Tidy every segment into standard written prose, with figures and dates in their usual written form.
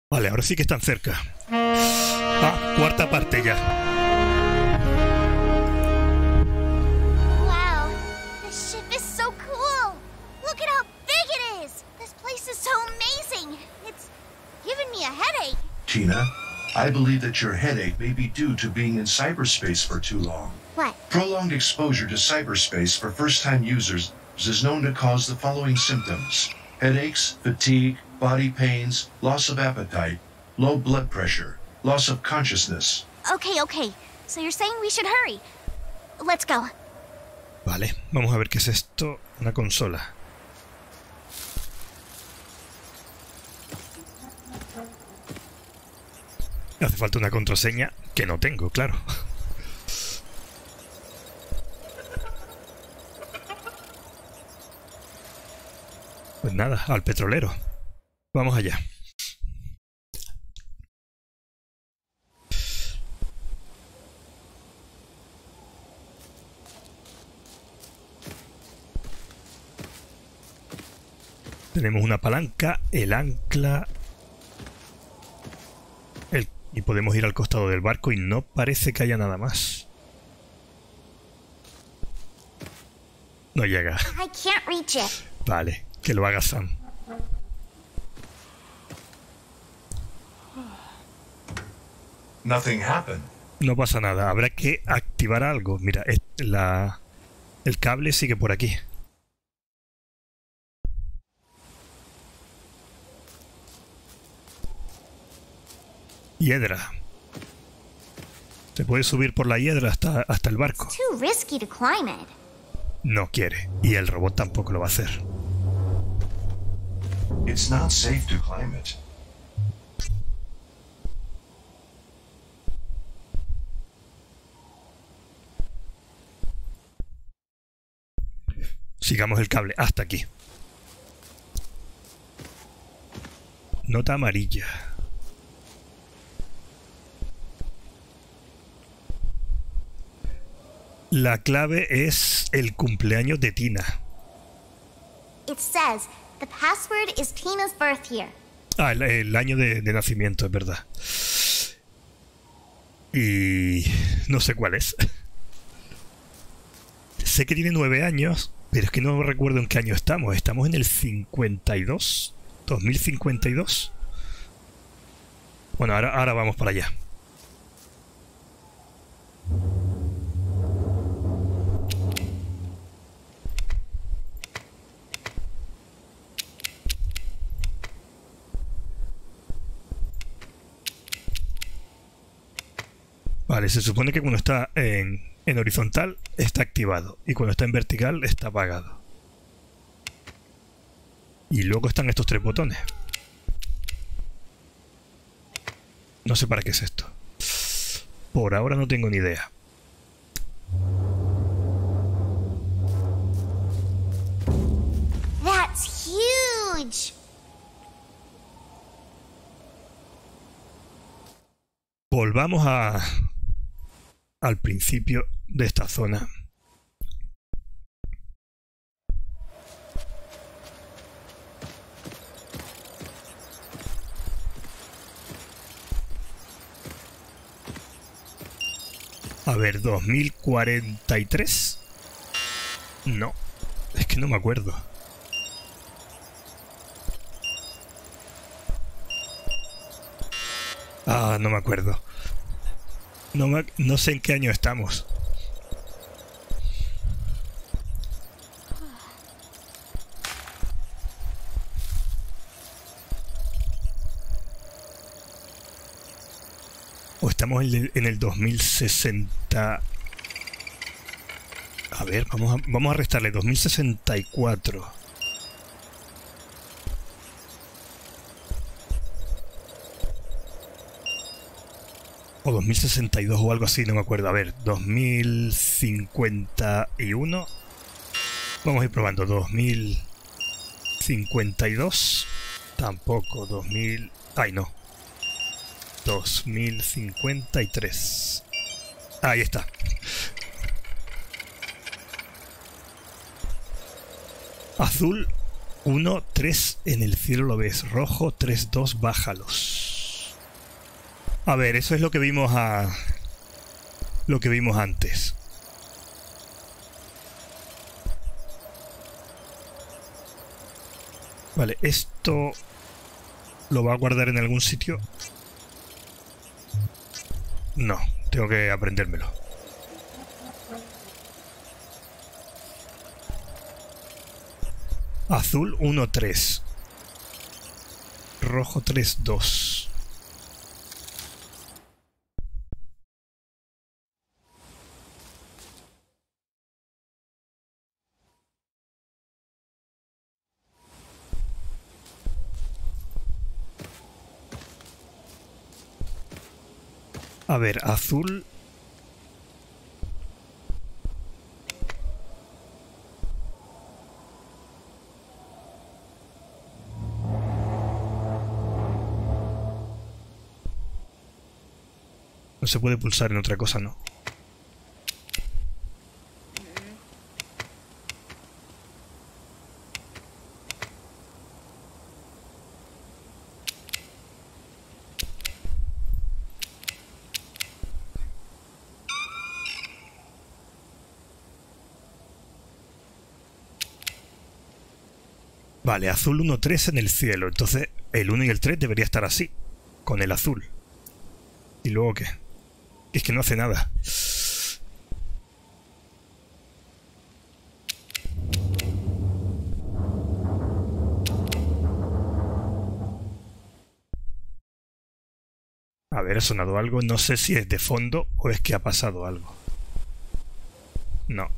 Vale, ahora sí que están cerca. Ah, cuarta parte ya. Wow, this ship is so cool. Look at how big it is. This place is so amazing. It's giving me a headache. Tina, I believe that your headache may be due to being in cyberspace for too long. What? Prolonged exposure to cyberspace for first-time users is known to cause the following symptoms: headaches, fatigue, body pains, loss of appetite, low blood pressure, loss of consciousness. Okay. So you're saying we should hurry. Let's go. Vale, vamos a ver qué es esto. Una consola. Hace falta una contraseña que no tengo, claro. Pues nada, al petrolero. Vamos allá. Tenemos una palanca, el ancla... Y podemos ir al costado del barco y no parece que haya nada más. No llega. I can't reach it. Vale, que lo haga Sam. Nothing happened. No pasa nada, habrá que activar algo. Mira, el cable sigue por aquí. Hiedra. Se puede subir por la hiedra hasta el barco. It's too risky to climb it. No quiere. Y el robot tampoco lo va a hacer. It's not safe to climb it. Sigamos el cable hasta aquí. Nota amarilla. La clave es el cumpleaños de Tina. It says the password is Tina's birth year. Ah, el año de nacimiento, es verdad. Y no sé cuál es. Sé que tiene 9 años, pero es que no recuerdo en qué año estamos. ¿Estamos en el 52? ¿2052? Bueno, ahora vamos para allá. Vale, se supone que cuando está en horizontal está activado y cuando está en vertical está apagado. Y luego están estos 3 botones. No sé para qué es esto. Por ahora no tengo ni idea. That's huge. Volvamos al principio de esta zona. A ver, 2043. No, es que no me acuerdo. Ah, no me acuerdo. No sé en qué año estamos. O estamos en el 2060. A ver, vamos a restarle 2064. O 2062 o algo así, no me acuerdo. A ver, 2051. Vamos a ir probando. 2052. Tampoco. 2000... Ay, no. 2053. Ahí está. Azul 1, 3 en el cielo lo ves. Rojo 3, 2, bájalos. A ver, eso es lo que vimos antes. Vale, esto lo va a guardar en algún sitio. No, tengo que aprendérmelo. Azul 1-3. Rojo 3-2. A ver, azul. No se puede pulsar en otra cosa, ¿no? Vale, azul 1-3 en el cielo. Entonces el 1 y el 3 debería estar así, con el azul. ¿Y luego qué? Es que no hace nada. A ver, ha sonado algo. No sé si es de fondo o es que ha pasado algo. No.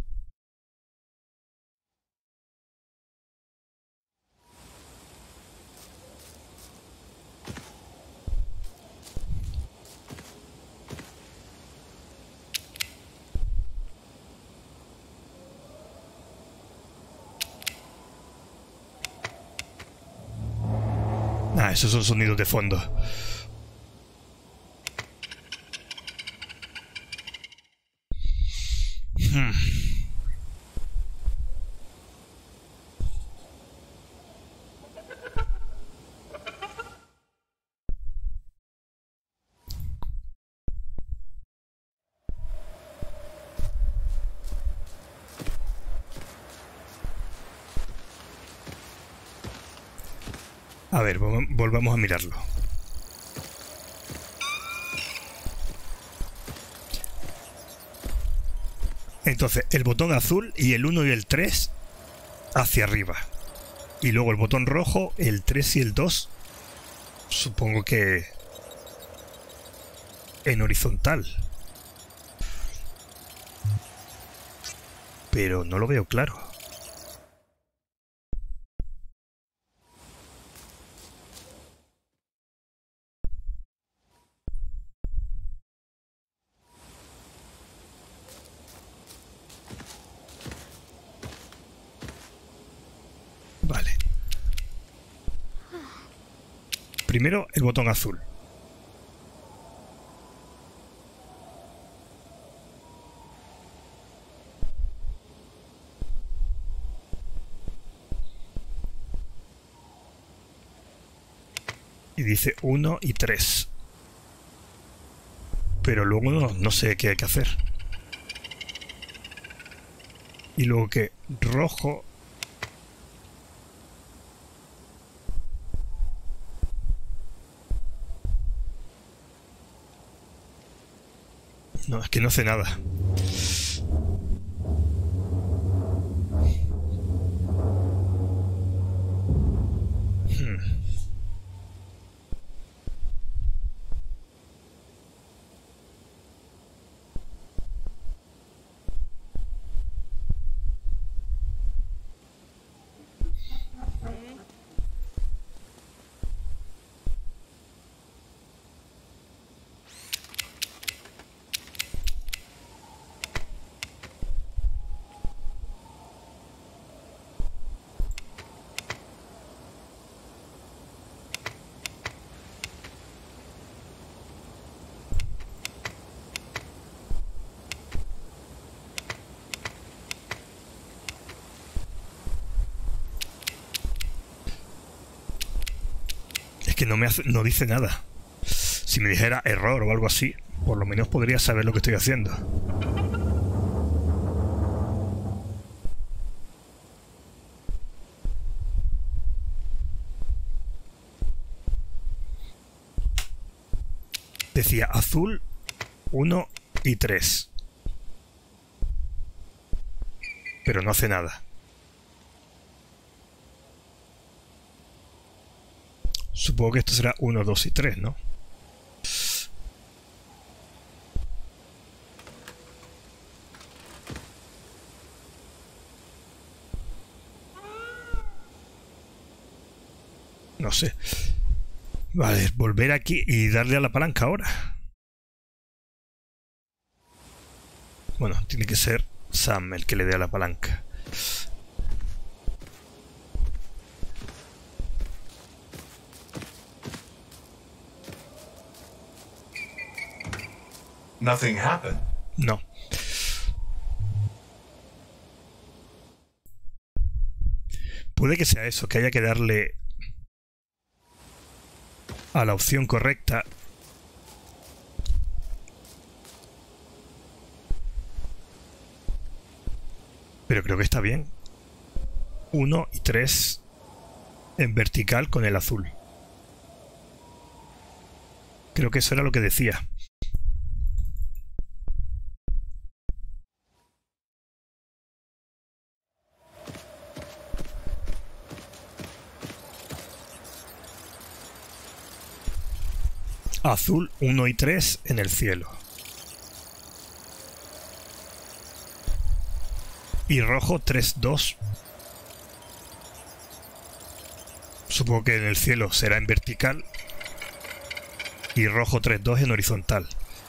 Ah, esos son sonidos de fondo. A ver, volvamos a mirarlo. Entonces, el botón azul y el 1 y el 3 hacia arriba. Y luego el botón rojo, el 3 y el 2, supongo que en horizontal. Pero no lo veo claro. Vale. Primero el botón azul. Y dice 1 y 3. Pero luego no sé qué hay que hacer. Y luego que rojo. No, es que no hace nada. Que no dice nada. Si me dijera error o algo así, por lo menos podría saber lo que estoy haciendo. Decía azul 1 y 3. Pero no hace nada. Supongo que esto será 1, 2 y 3, ¿no? No sé. Vale, volver aquí y darle a la palanca ahora. Bueno, tiene que ser Sam el que le dé a la palanca. Nothing happened. No. Puede que sea eso, que haya que darle a la opción correcta. Pero creo que está bien. 1 y 3 en vertical con el azul. Creo que eso era lo que decía. Azul 1 y 3 en el cielo. Y rojo 3, 2. Supongo que en el cielo será en vertical. Y rojo 3, 2 en horizontal.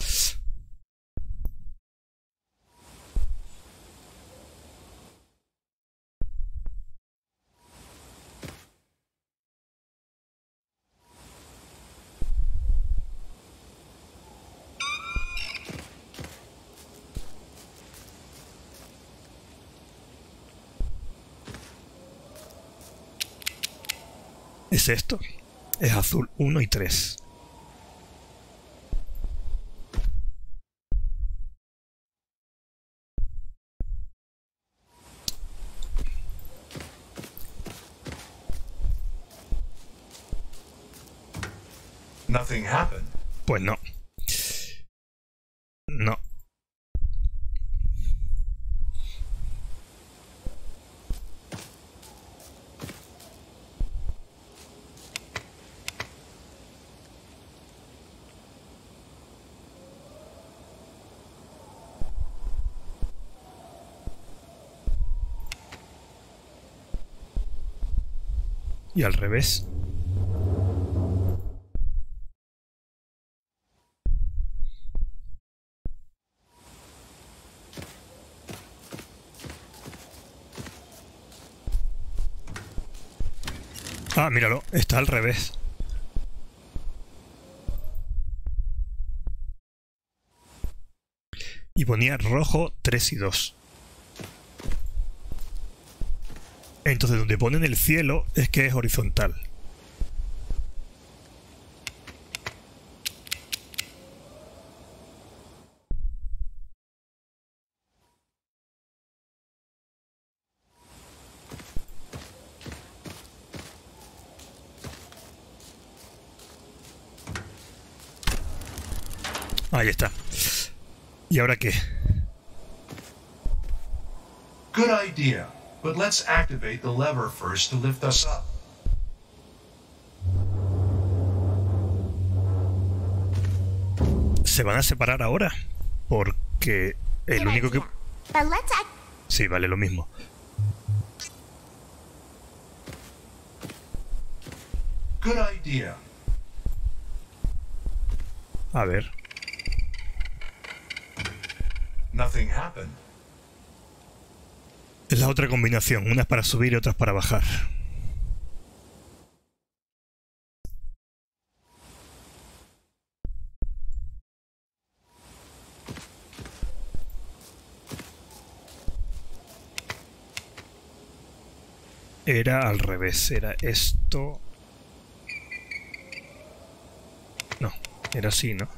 ¿Es esto? Es azul 1 y 3. Nothing happened. Pues no. No. Y al revés. Ah, míralo, está al revés. Y ponía rojo 3 y 2. Entonces donde ponen el cielo es que es horizontal. Ahí está. ¿Y ahora qué? Good idea, but let's activate the lever first to lift us up. Se van a separar ahora. Porque el único que... But let's act. Sí, vale, lo mismo. Good idea. A ver. Nothing happened. Es la otra combinación. Una es para subir y otra es para bajar. Era al revés. Era esto... No. Era así, ¿no?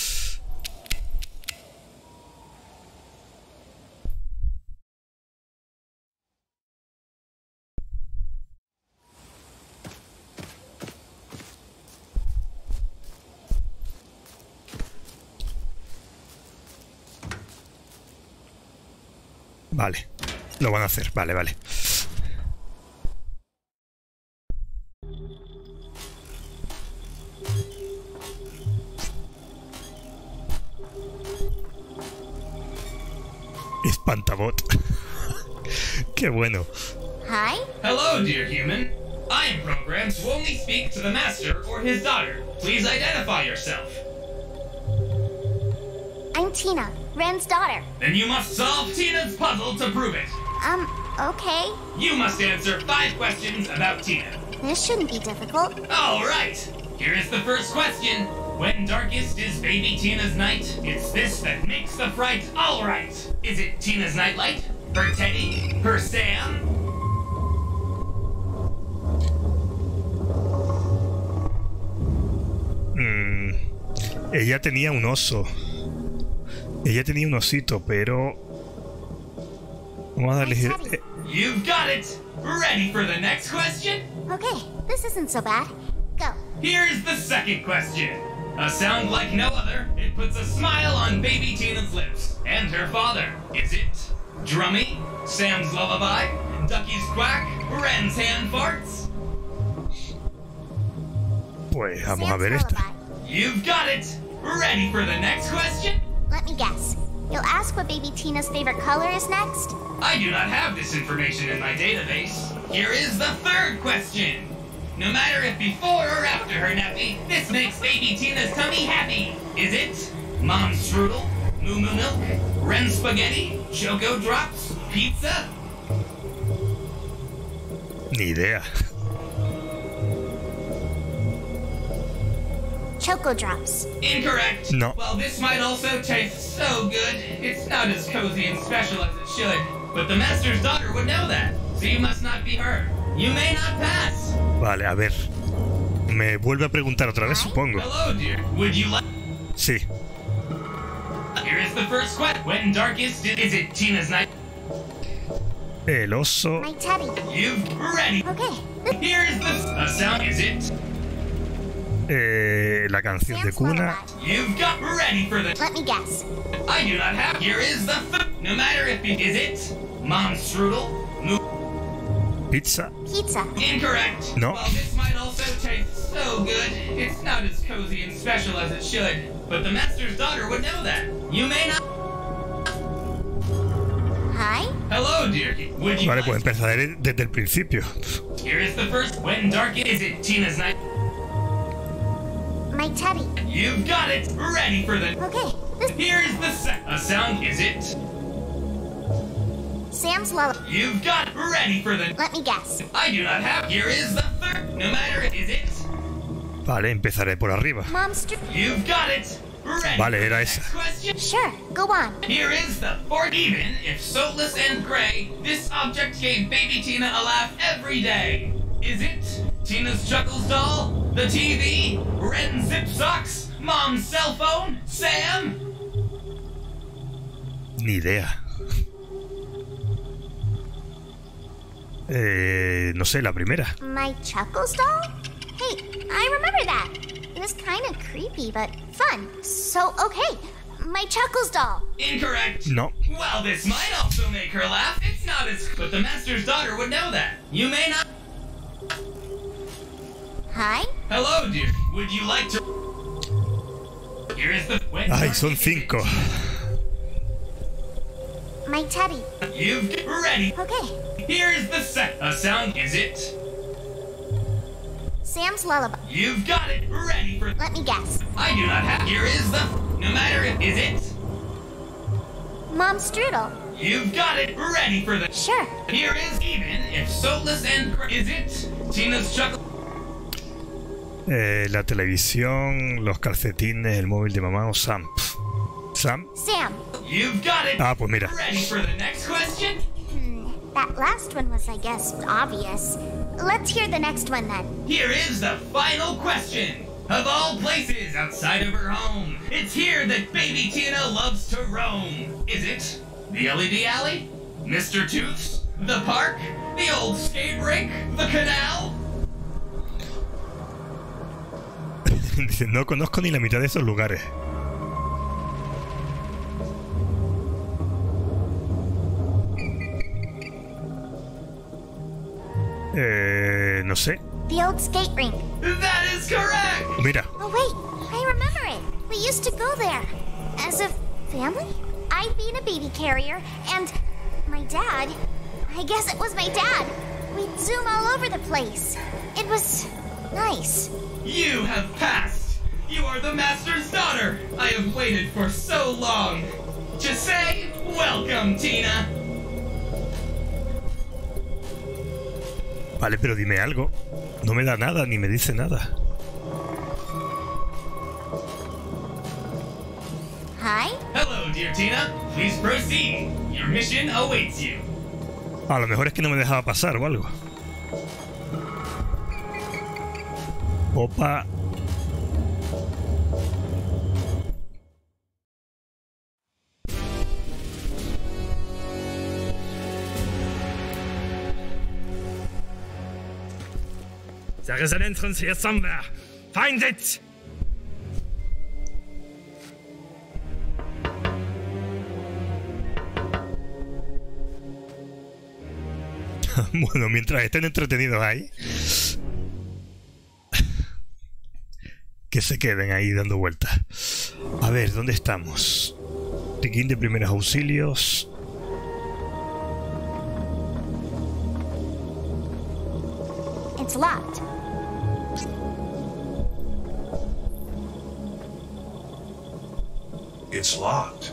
Vale, lo van a hacer, vale, vale. Espantabot. Qué bueno. Hi? Hello, dear human. I am programmed to only speak to the master or his daughter. Please identify yourself. I'm Tina, Ren's daughter. Then you must solve Tina's puzzle to prove it. Okay. You must answer 5 questions about Tina. This shouldn't be difficult. All right. Here is the first question. When darkest is baby Tina's night, it's this that makes the fright all right. Is it Tina's nightlight? Her Teddy? Her Sam? Ella tenía un oso. Ella tenía un osito, pero... Vamos a darle... You've got it. Ready for the next question? Okay, this isn't so bad. Go. Here's the second question. A sound like no other, it puts a smile on baby Tina's lips. And her father. Is it Drummy, Sam's lullaby, Ducky's quack, Ren's hand farts? Pues vamos a Sam's ver esta. lullaby. You've got it. Ready for the next question? Let me guess. You'll ask what baby Tina's favorite color is next? I do not have this information in my database. Here is the third question. No matter if before or after her nappy, this makes baby Tina's tummy happy. Is it Mom's strudel, Moo Moo milk, Ren spaghetti, Choco drops, pizza? Ni idea. Choco Drops. Incorrect. No. While this might also taste so good, it's not as cozy and special as it should. But the master's daughter would know that, so you must not be her. You may not pass. Vale, a ver. Me vuelve a preguntar otra vez, supongo. Hello, dear. Would you like... Sí. Here is the first question. When darkest is it Tina's night? El oso. My teddy. You've ready. Okay. Here is the... A sound, is it? La canción de Sam's cuna. lullaby. You've got ready for the... Let me guess. I do not have... Here is the... No matter if it... Is it Mom's strudel? Pizza. Pizza. Incorrect. No. While this might also taste so good, it's not as cozy and special as it should. But the master's daughter would know that. You may not... Hi? Hello, dear. Would you Vale, like pues to... empezaré desde el principio. Here is the first... When dark is it Tina's night? My teddy. You've got it. Ready for the... Okay. This Here is the... A sound, is it? Sam's lullaby. You've got ready for the... Let me guess. I do not have... Here is the third... No matter... Is it? Vale, empezaré por arriba. Mom's You've got it. Ready Vale, for the era next esa. question? Sure, go on. Here is the fourth. Even if soulless and gray, this object gave baby Tina a laugh every day. Is it Tina's Chuckles doll? The TV? Ren's zip socks? Mom's cell phone? Sam? Ni idea. No sé, la primera. My Chuckles doll? Hey, I remember that. It was kind of creepy, but fun. So, okay. My Chuckles doll. Incorrect. No. Well, this might also make her laugh. It's not as... But the master's daughter would know that. You may not... Hi? Hello, dear. Would you like to... Here is the... Ay, son 5. My teddy. You've... Ready. Okay. Here is the set. A sound, is it? Sam's lullaby. You've got it. Ready for... Let me guess. I do not have... Here is the... No matter if... Is it? Mom's strudel. You've got it. Ready for the... Sure. Here is even if soulless and... Is it? Tina's chuckle... La televisión, los calcetines, el móvil de mamá o Sam. Sam. Sam. You've got it. Ah, pues mira. Ready for the next question? That last one was, I guess, obvious. Let's hear the next one then. Here is the final question. Of all places outside of her home, it's here that baby Tina loves to roam. Is it the LED alley? Mr. Tooth's? The park? The old skate rink? The canal? Dice, no conozco ni la mitad de esos lugares. No sé. The old skate rink. That is correct! Mira. Oh, wait. I remember it. We used to go there. As a family? I'd been a baby carrier, and my dad... I guess it was my dad. We'd zoom all over the place. It was nice. You have passed! You are the Master's daughter! I have waited for so long! Just say, welcome, Tina! Vale, pero dime algo. No me da nada, ni me dice nada. Hi? Hello, dear Tina. Please proceed. Your mission awaits you. A lo mejor es que no me dejaba pasar o algo. Opa. There is an entrance here somewhere. Find it! Bueno, mientras estén entretenidos ahí, que se queden ahí dando vueltas. A ver, ¿dónde estamos? Tiquín de primeros auxilios. It's locked. It's locked.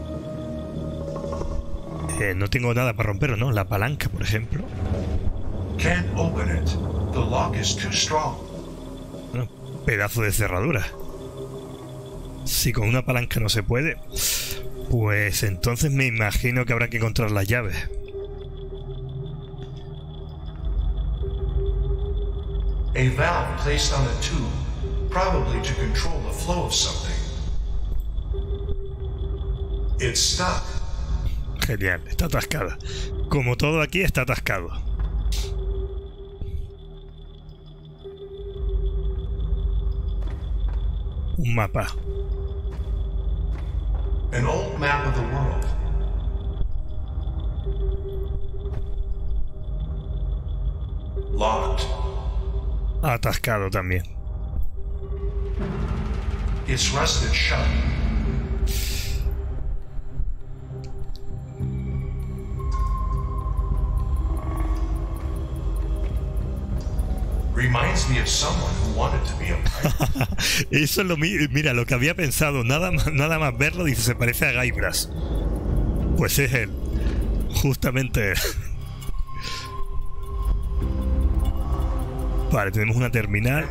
No tengo nada para romperlo, ¿no? La palanca, por ejemplo. Can't open it. The lock is too strong. Bueno, pedazo de cerradura. Si con una palanca no se puede, pues entonces me imagino que habrá que encontrar las llaves. A valve placed on a tube, probably to control the flow of something. It's stuck. Genial, está atascada. Como todo aquí está atascado. Un mapa. An old map of the world. Locked. Atascado también. It's rusted shut. Reminds me of someone who wanted to be a pirate. Eso es lo mira, lo que había pensado, nada más verlo, dice, se parece a Guybrush. Pues es él. Justamente él. Vale, tenemos una terminal.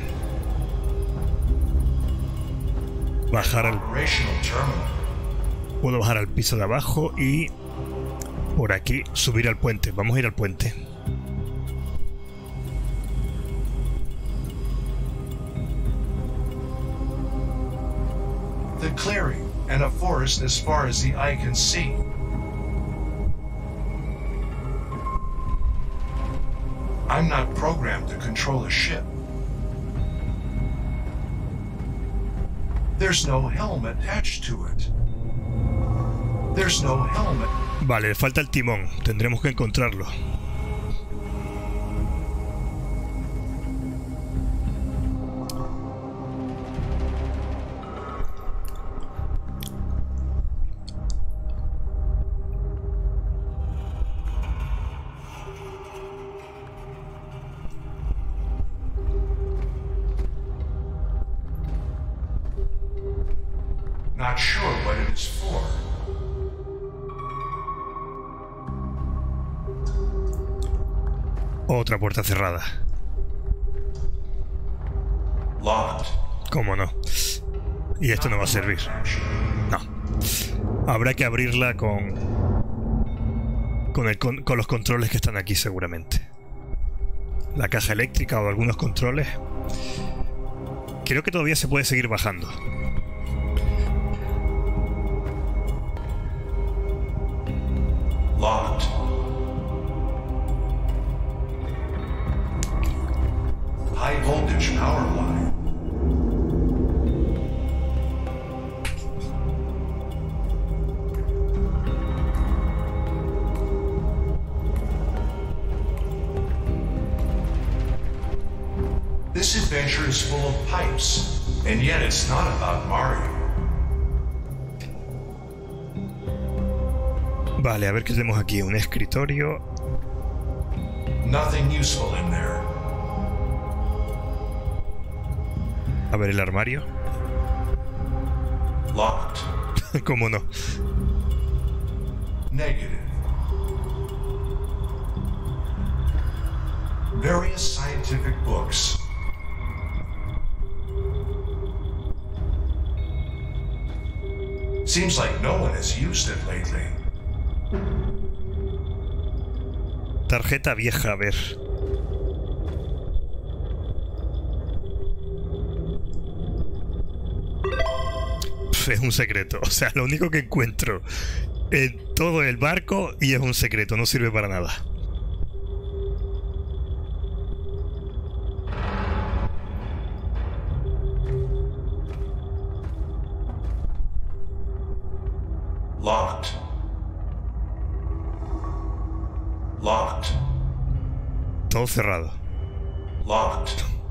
Bajar al... Operational terminal. Puedo bajar al piso de abajo y... por aquí subir al puente. Vamos a ir al puente. The clearing and a forest as far as the eye can see. I'm not programmed to control a ship. There's no helm attached to it. There's no helmet. Vale, falta el timón. Tendremos que encontrarlo. Not sure what it is for. Otra puerta cerrada. Locked. ¿Cómo no? Y esto no va a servir. No. Habrá que abrirla con los controles que están aquí seguramente. La caja eléctrica o algunos controles Creo que todavía se puede seguir bajando. Locked. High voltage power line. This adventure is full of pipes, and yet it's not about Mario. Vale, a ver qué tenemos aquí. Un escritorio. Nothing useful in there. A ver el armario. Locked. ¿Cómo no? Negative. Various scientific books. Seems like no one has used it lately. Tarjeta vieja, a ver. Es un secreto. O sea, lo único que encuentro en todo el barco y es un secreto. No sirve para nada. Locked. Locked. Todo cerrado. Locked.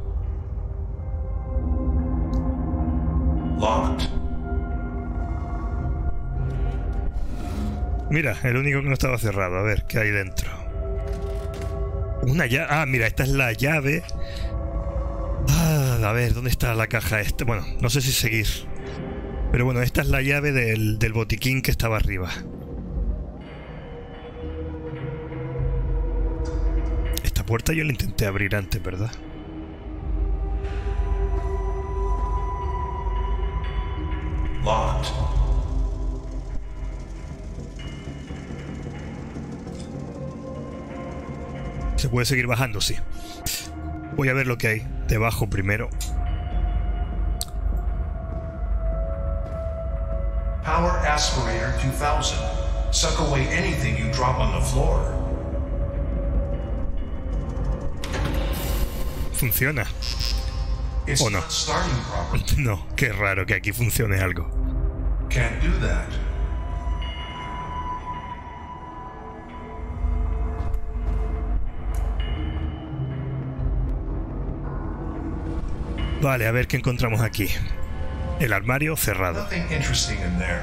Locked. Mira, el único que no estaba cerrado. A ver, ¿qué hay dentro? Una llave. Ah, mira, esta es la llave. Ah, a ver, ¿dónde está la caja esta? Bueno, no sé si seguir. Pero bueno, esta es la llave del botiquín que estaba arriba. Esta puerta yo la intenté abrir antes, ¿verdad? Locked. Se puede seguir bajando, sí. Voy a ver lo que hay debajo primero. Power aspirator 2000. Suck away anything you drop on the floor. Funciona. It's Oh, no. not starting properly. No, qué raro que aquí funcione algo. Can't do that. Vale, a ver qué encontramos aquí. El armario cerrado. Nothing interesting in there.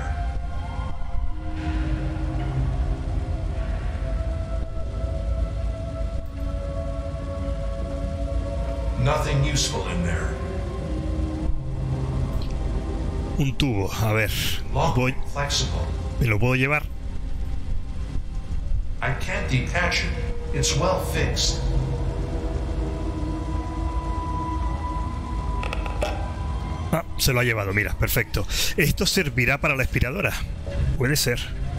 Nothing useful in there. Un tubo, a ver. Locked Voy, and flexible. ¿me lo puedo llevar? I can't detach it. It's well fixed. Ah, se lo ha llevado, mira, perfecto. ¿Esto servirá para la aspiradora? Puede ser.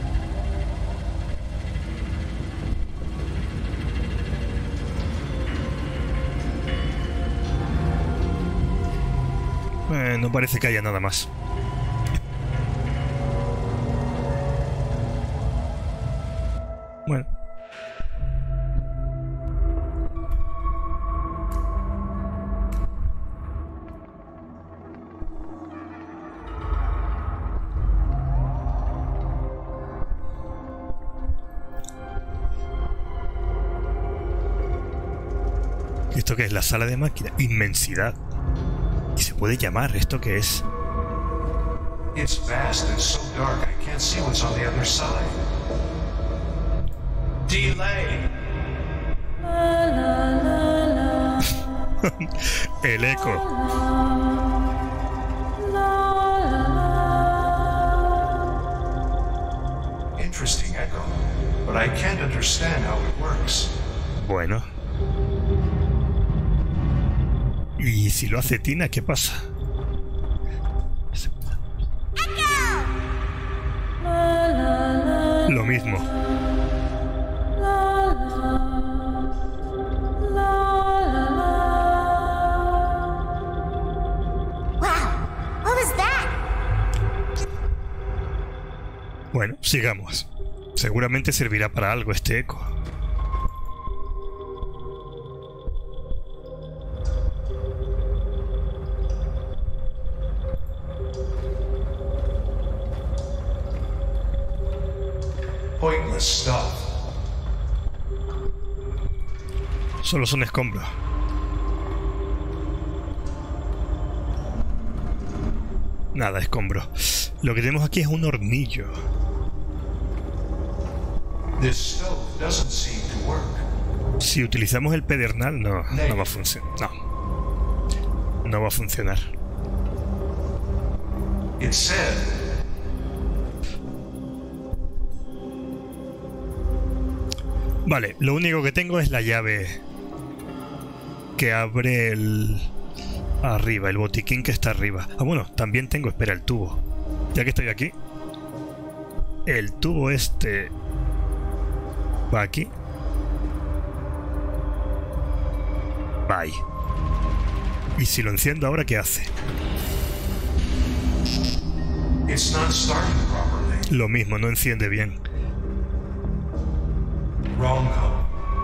No parece que haya nada más. Bueno. ¿Esto qué es? La sala de máquina. Inmensidad. Y se puede llamar. ¿Esto qué es? It's vast and so dark I can't see what's on the other side. Delay. El eco. Interesting echo, but I can't understand how it works. Bueno. ¿Y si lo hace Tina, qué pasa? Lo mismo. Bueno, sigamos. Seguramente servirá para algo este eco. Pointless stuff. Solo son escombros. Nada, escombros. Lo que tenemos aquí es un hornillo. This stove doesn't seem to work. Si utilizamos el pedernal, no va a funcionar. No va a funcionar. It said Vale, lo único que tengo es la llave que abre el... arriba, el botiquín que está arriba. Ah, bueno, también tengo, espera, el tubo. Ya que estoy aquí, el tubo este va aquí. Va ahí. Y si lo enciendo ahora, ¿qué hace? it's not starting properly. Lo mismo, no enciende bien. Wrong code.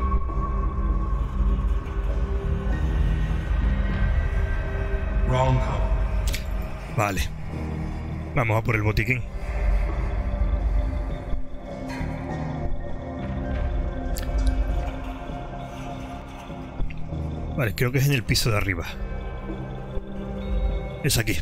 Wrong code. Vale. Vamos a por el botiquín. Vale, creo que es en el piso de arriba. Es aquí.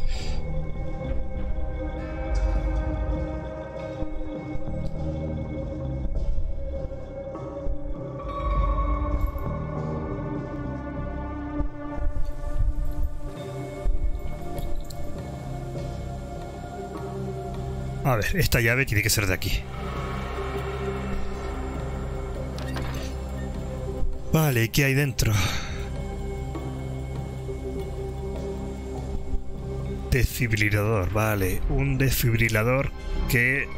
A ver, esta llave tiene que ser de aquí. Vale, ¿qué hay dentro? Desfibrilador, vale. Un desfibrilador que...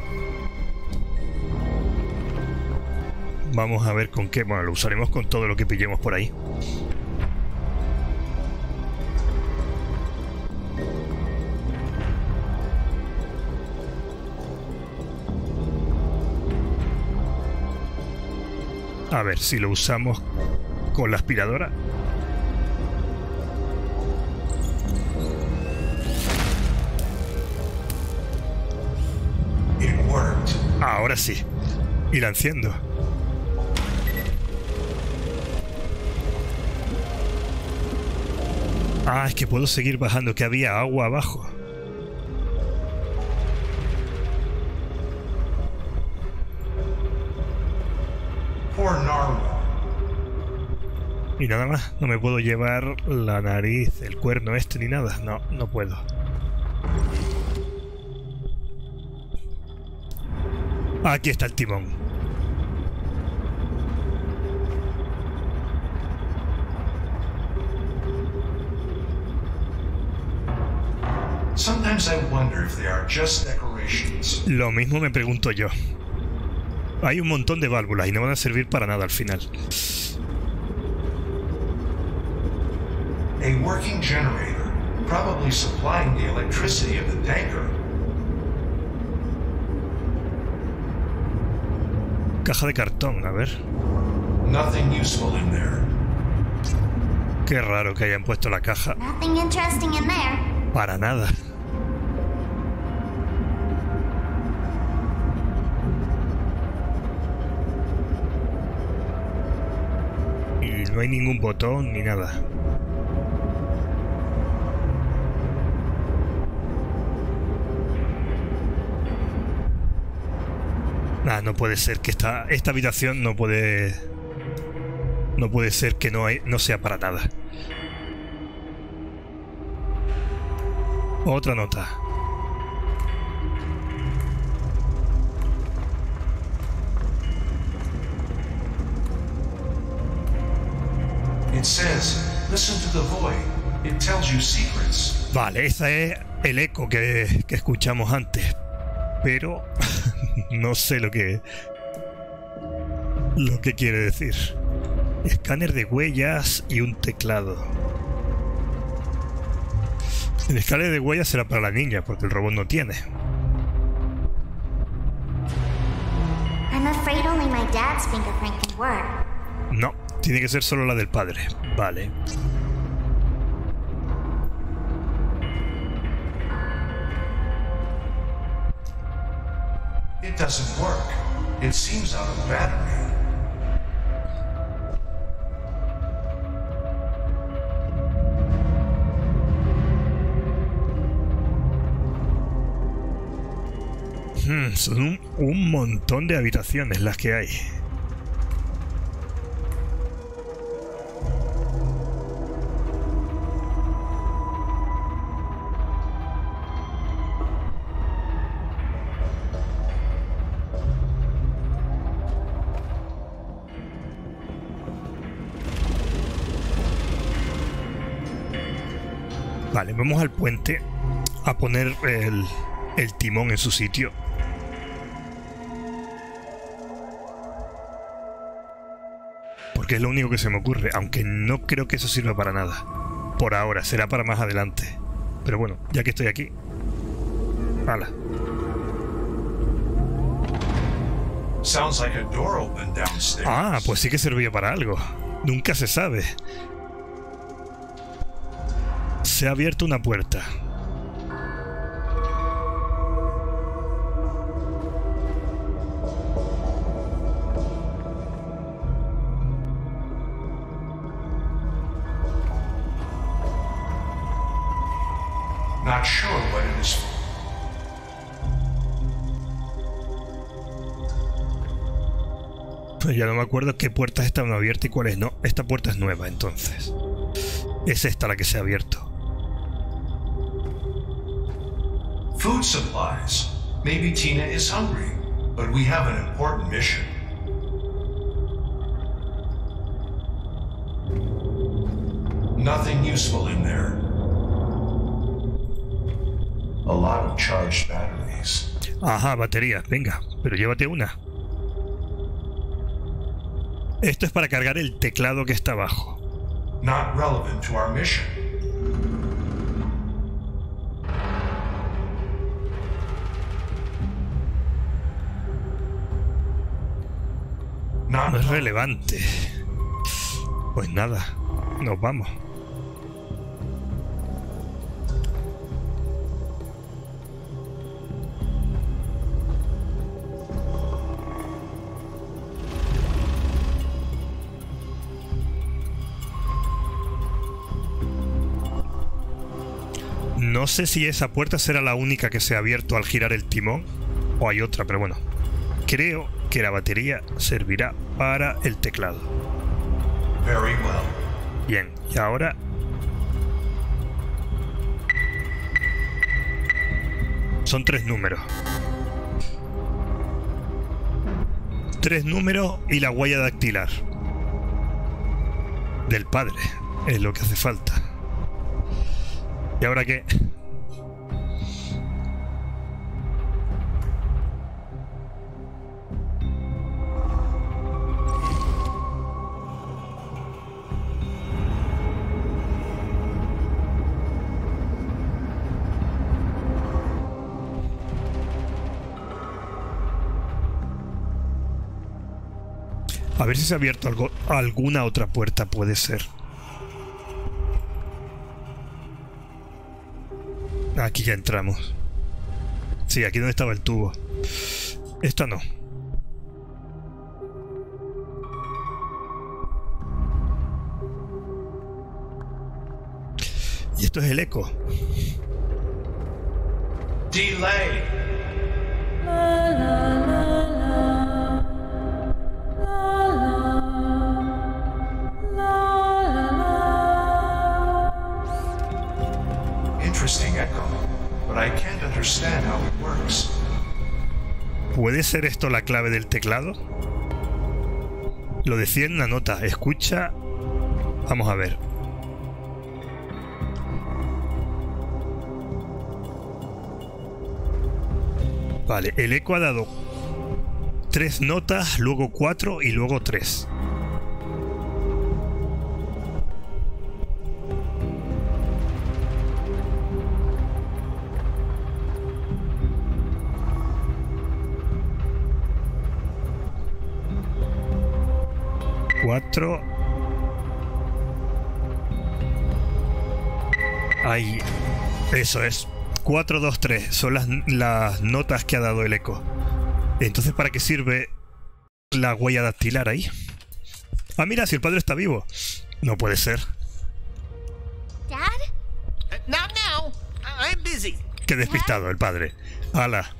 vamos a ver con qué. Bueno, lo usaremos con todo lo que pillemos por ahí. A ver si lo usamos con la aspiradora. It worked. Ahora sí. Y la enciendo. Ah, es que puedo seguir bajando, que había agua abajo. Poor narwhal. Y nada más, no me puedo llevar la nariz, el cuerno este ni nada. No, no puedo. Aquí está el timón. Sometimes I wonder if they are just decorations. Lo mismo me pregunto yo. Hay un montón de válvulas y no van a servir para nada al final. A working generator, probably supplying the electricity of the tanker. Caja de cartón, a ver. Nothing useful in there. Qué raro que hayan puesto la caja. Nothing interesting in there. Para nada. Y no hay ningún botón ni nada. Ah, no puede ser que esta habitación no puede ser que no sea para nada. Otra nota. It says, listen to the void. It tells you secrets. Vale, ese es el eco que escuchamos antes. Pero no sé lo que quiere decir. Escáner de huellas y un teclado. El escáner de huellas será para la niña, porque el robot no tiene. dad's fingerprint can work. No, tiene que ser solo la del padre. Vale. It doesn't work. It seems out of battery. Son un montón de habitaciones las que hay. Vale, vamos al puente a poner el timón en su sitio. Porque es lo único que se me ocurre, aunque no creo que eso sirva para nada. Por ahora, será para más adelante. Pero bueno, ya que estoy aquí. ¡Hala! Sounds like a door opened downstairs. Ah, pues sí que servía para algo. Nunca se sabe. Se ha abierto una puerta. Not sure what it is. Pues ya no me acuerdo qué puertas estaban abiertas y cuáles no. Esta puerta es nueva, entonces. Es esta la que se ha abierto. Food supplies. Maybe Tina is hungry, but we have an important mission. Nothing useful in there. A lot of charged batteries. Ajá, batería. Venga, pero llévate una. Esto es para cargar el teclado que está abajo. Not relevant to our mission. No es relevante. Pues nada, nos vamos. No sé si esa puerta será la única que se ha abierto al girar el timón o hay otra, pero bueno. Creo que la batería servirá para el teclado. Very well. Bien, y ahora... Son 3 números. 3 números y la huella dactilar. Del padre. Es lo que hace falta. ¿Y ahora qué? A ver si se ha abierto alguna otra puerta, puede ser. Aquí ya entramos. Sí, aquí donde estaba el tubo. Esta no. Y esto es el eco. Delay. Interesting echo, but I can't understand how it works. ¿Puede ser esto la clave del teclado? Lo decía en una nota. Escucha. Vamos a ver. Vale, el eco ha dado 3 notas, luego 4 y luego 3. 4. Ahí. Eso es. 4, 2, 3. Son las notas que ha dado el eco. Entonces, ¿para qué sirve la huella dactilar ahí? Ah, mira, si el padre está vivo. No puede ser. Dad? Not now. I'm busy. Qué despistado el padre. Ala.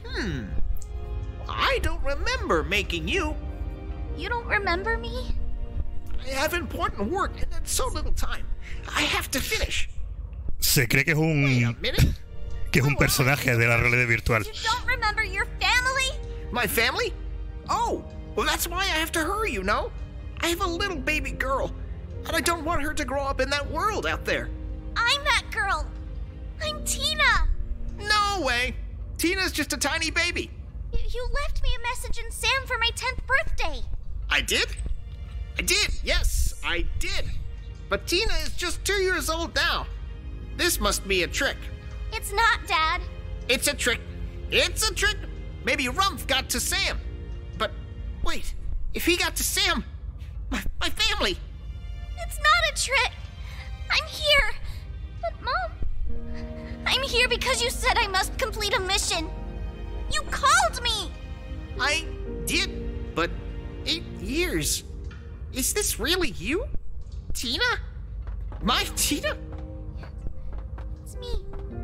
I don't remember making you. You don't remember me? I have important work and that's so little time. I have to finish. Se cree que es Wait a un minute. personaje de la realidad virtual. You don't remember your family? My family? Oh, well, that's why I have to hurry, you know? I have a little baby girl, and I don't want her to grow up in that world out there. I'm that girl. I'm Tina. No way. Tina's just a tiny baby. You left me a message in Sam for my 10th birthday. I did? I did, yes, I did. But Tina is just 2 years old now. This must be a trick. It's not, Dad. It's a trick. It's a trick. Maybe Rumpf got to Sam. But wait, if he got to Sam, my family. It's not a trick. I'm here. But, Mom, I'm here because you said I must complete a mission. You called me. I did, but 8 years. Is this really you? Tina? My Tina? It's me.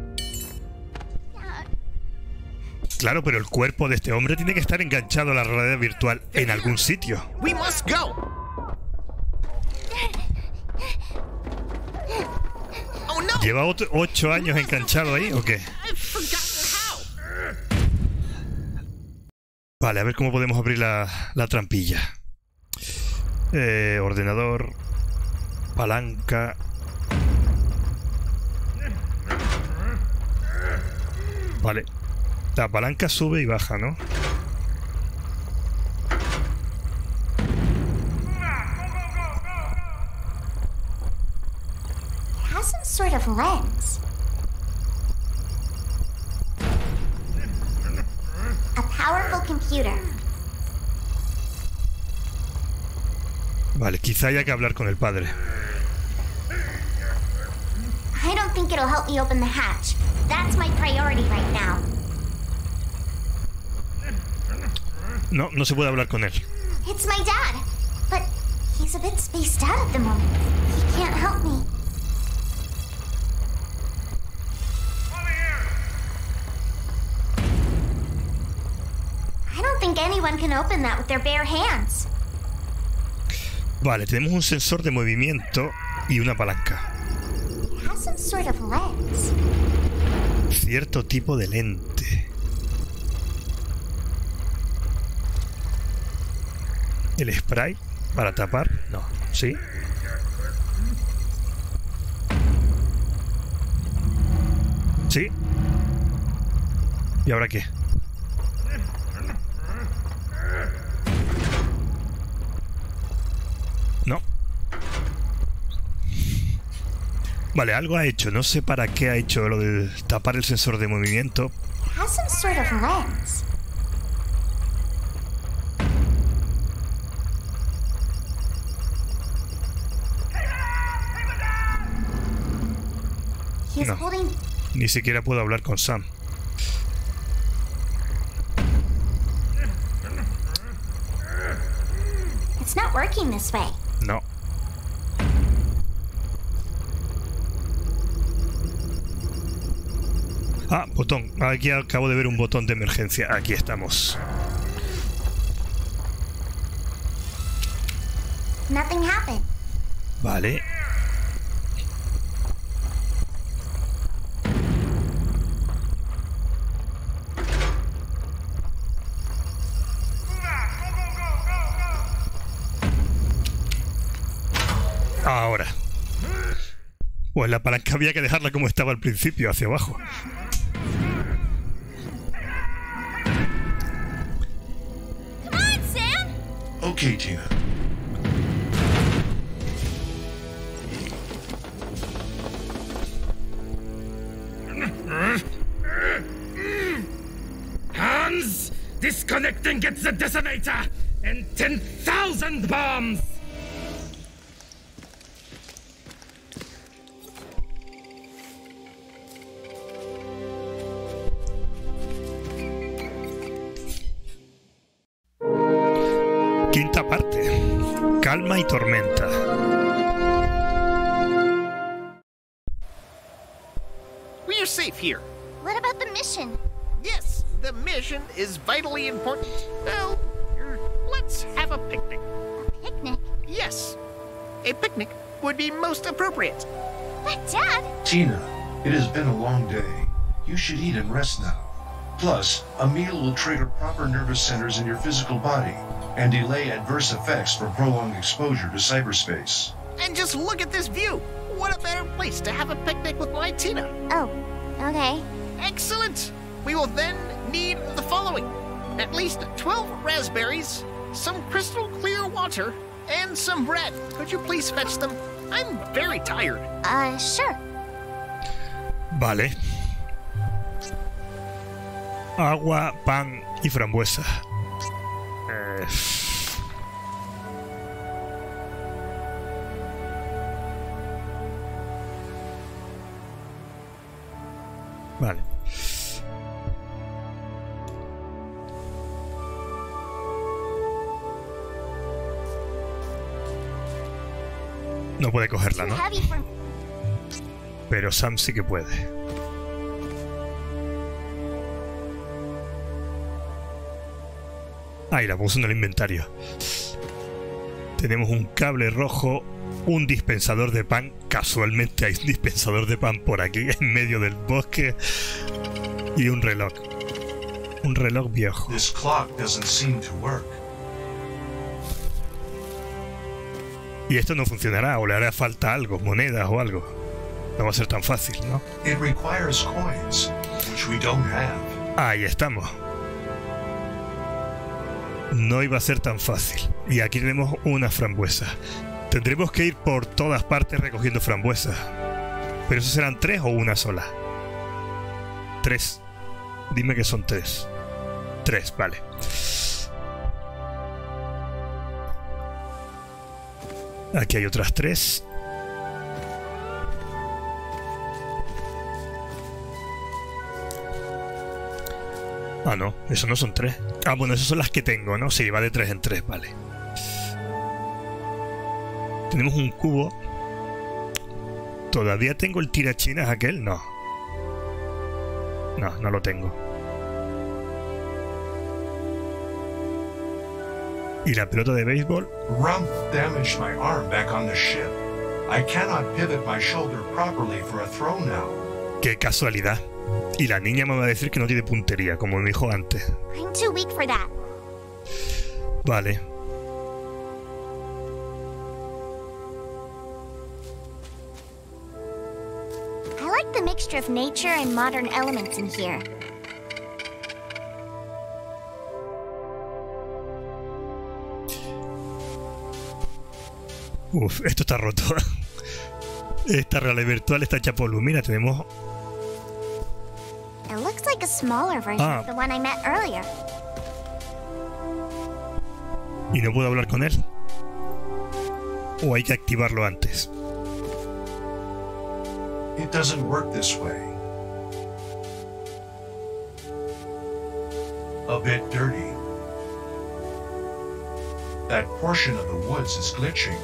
Dad. Claro, pero el cuerpo de este hombre tiene que estar enganchado a la realidad virtual en algún sitio. We must go. Oh no! ¿Lleva 8 años enganchado ahí o qué? I've forgotten how. Vale, a ver cómo podemos abrir la trampilla. Ordenador. Palanca. Vale. La palanca sube y baja, ¿no? It has some sort of lens. A powerful computer. Vale, quizá haya que hablar con el padre. I don't think it'll help me open the hatch. That's my priority right now. No, no se puede hablar con él. It's my dad. But he's a bit spaced out at the moment. He can't help me. I don't think anyone can open that with their bare hands. Vale, tenemos un sensor de movimiento y una palanca. It has some sort of lens. Cierto tipo de lente. ¿El spray para tapar? No. ¿Sí? ¿Sí? ¿Y ahora qué? No. Vale, algo ha hecho. No sé para qué ha hecho lo de tapar el sensor de movimiento. It has some sort of lens. He's No. holding. Ni siquiera puedo hablar con Sam. It's not working this way. No. Ah, botón. Aquí acabo de ver un botón de emergencia. Aquí estamos. Nothing happened. Vale. Ahora. Pues la palanca había que dejarla como estaba al principio, hacia abajo. Come on, Sam! Okay, Tina. Hans, disconnect and get the detonator and 10,000 bombs. Calma y tormenta. We are safe here. What about the mission? Yes, the mission is vitally important. Well, let's have a picnic. A picnic? Yes, a picnic would be most appropriate. But Dad! Tina, it has been a long day. You should eat and rest now. Plus, a meal will trigger proper nervous centers in your physical body and delay adverse effects from prolonged exposure to cyberspace. And just look at this view. What a better place to have a picnic with my Tina. Oh, okay. Excellent. We will then need the following. At least 12 raspberries, some crystal clear water, and some bread. Could you please fetch them? I'm very tired. Sure. Vale. Agua, pan y frambuesa. Vale. No puede cogerla, Too ¿no? heavy for... Pero Sam sí que puede. Ahí la puse en el inventario. Tenemos un cable rojo, un dispensador de pan. Casualmente hay un dispensador de pan por aquí, en medio del bosque. Y un reloj. Un reloj viejo. This clock doesn't seem to work. Y esto no funcionará, o le hará falta algo, monedas o algo. No va a ser tan fácil, ¿no? It requires coins, which we don't have. Ahí estamos. No iba a ser tan fácil. Y aquí tenemos una frambuesa. Tendremos que ir por todas partes recogiendo frambuesas. ¿Pero eso serán 3 o una sola? 3. Dime que son 3. 3, vale. Aquí hay otras 3. Ah, no, eso no son 3. Ah, bueno, esas son las que tengo, ¿no? Sí, va de 3 en 3, vale. Tenemos un cubo. ¿Todavía tengo el tirachinas aquel? No. No, no lo tengo. ¿Y la pelota de béisbol? Rump damaged my arm back on the ship. I cannot pivot my shoulder properly for a throw now. ¡Qué casualidad! Y la niña me va a decir que no tiene puntería, como me dijo antes. I'm too weak for that. Vale. I like the mixture of nature and modern elements in here. Uf, esto está roto. Esta realidad virtual está hecha polvo. Mira, tenemos... It looks like a smaller version of the one I met earlier. ¿Y no puedo hablar con él? ¿O hay que activarlo antes? It doesn't work this way. A bit dirty. That portion of the woods is glitching.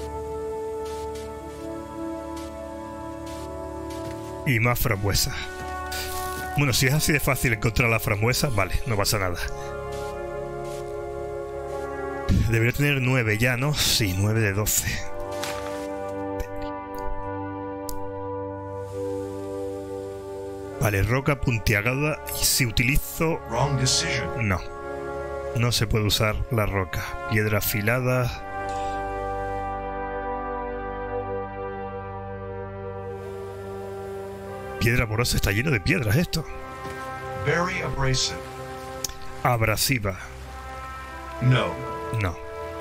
Y más frambuesas. Bueno, si es así de fácil encontrar las frambuesas, vale, no pasa nada. Debería tener 9 ya, ¿no? Sí, 9 de 12. Vale, roca puntiagada. Y si utilizo... Wrong decision. No. No se puede usar la roca. Piedra afilada... Piedra porosa, está lleno de piedras esto. Very abrasive. Abrasiva. No. No.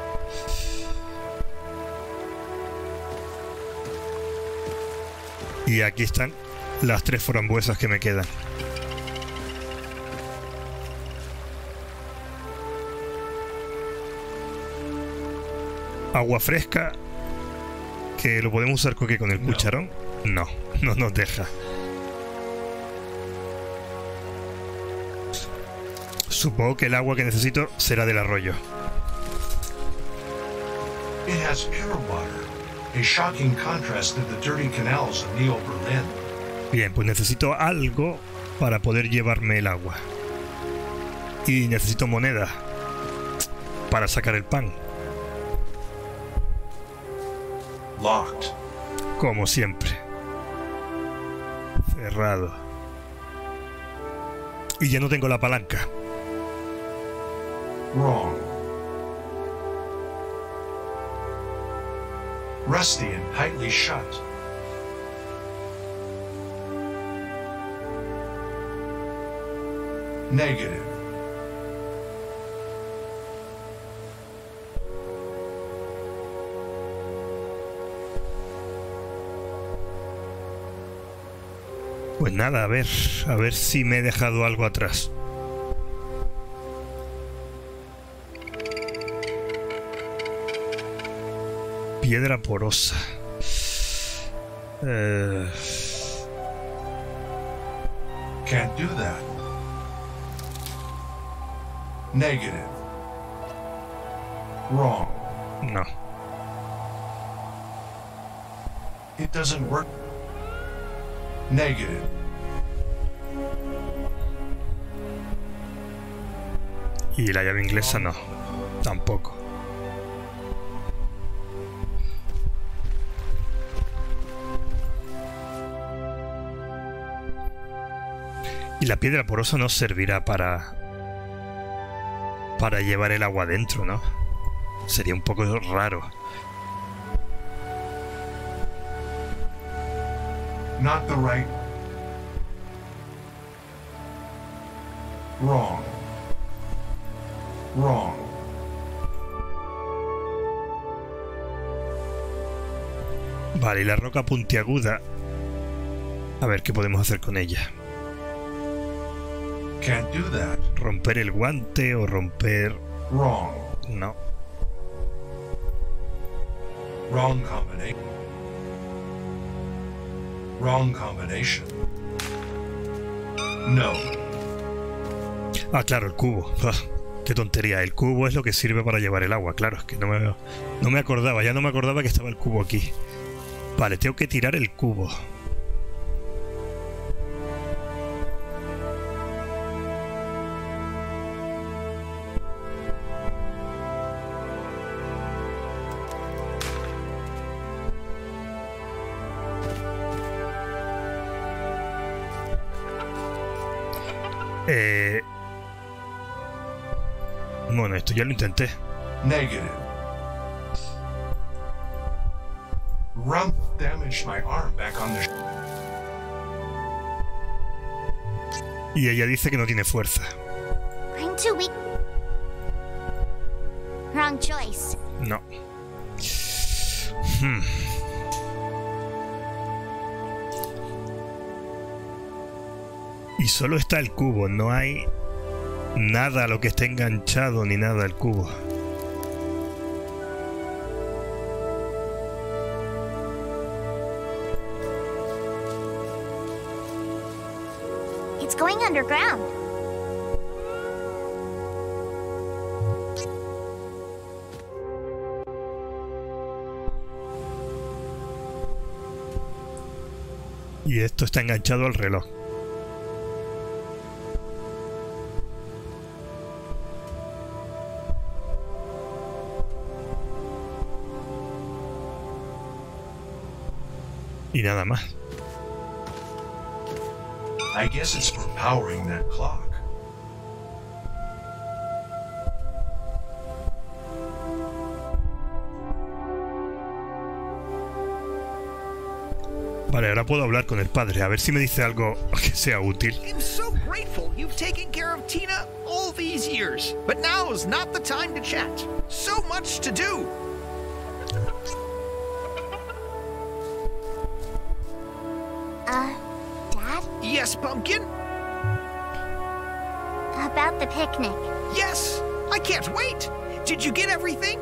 Y aquí están las 3 frambuesas que me quedan. Agua fresca. Que lo podemos usar con el cucharón. No, no nos deja. Supongo que el agua que necesito será del arroyo. It has pure water, a shocking contrast to the dirty canals of Neo-Berlin. Bien, pues necesito algo para poder llevarme el agua. Y necesito moneda para sacar el pan. Locked. Como siempre. Cerrado. Y ya no tengo la palanca. Wrong. Rusty and tightly shut. Negative. Pues nada, a ver si me he dejado algo atrás. Piedra porosa. Can't do that. Negative. Wrong. No. It doesn't work. Negative. Y la llave inglesa no. Tampoco. Y la piedra porosa no servirá para llevar el agua dentro, ¿no? Sería un poco raro. Not the right. Wrong. Wrong. Vale, y la roca puntiaguda. A ver qué podemos hacer con ella. Can't do that. Romper el guante o romper... Wrong. No. Wrong combination. Wrong combination. No. Ah, claro, el cubo. Ah, qué tontería. El cubo es lo que sirve para llevar el agua. Claro, es que no me acordaba. Ya no me acordaba que estaba el cubo aquí. Vale, tengo que tirar el cubo. Bueno, esto ya lo intenté. Negative. Rump damaged my arm back on the... Y ella dice que no tiene fuerza. I'm too weak. Wrong choice. No. Y solo está el cubo, no hay nada a lo que esté enganchado ni nada al cubo. It's going underground. Y esto está enganchado al reloj. Y nada más. I guess it's for powering that clock. Vale, ahora puedo hablar con el padre, a ver si me dice algo que sea útil. I'm so grateful you've taken care of Tina all these years. But now is not the time to chat. So much to do. Dad? Yes, Pumpkin? About the picnic. Yes! I can't wait! Did you get everything?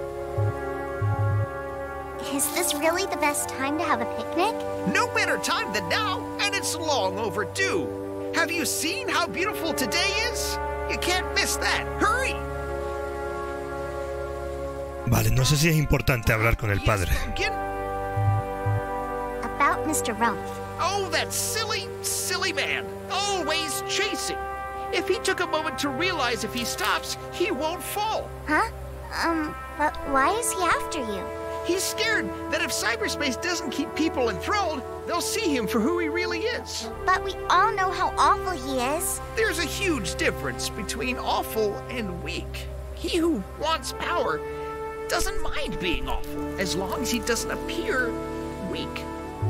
Is this really the best time to have a picnic? No better time than now, and it's long overdue. Have you seen how beautiful today is? You can't miss that. Hurry! Vale, no sé si es importante hablar con el padre. Again? About Mr. Rumpf. Oh, that silly, silly man. Always chasing. If he took a moment to realize if he stops, he won't fall. Huh? But why is he after you? He's scared that if cyberspace doesn't keep people enthralled, they'll see him for who he really is. But we all know how awful he is. There's a huge difference between awful and weak. He who wants power doesn't mind being awful, as long as he doesn't appear weak.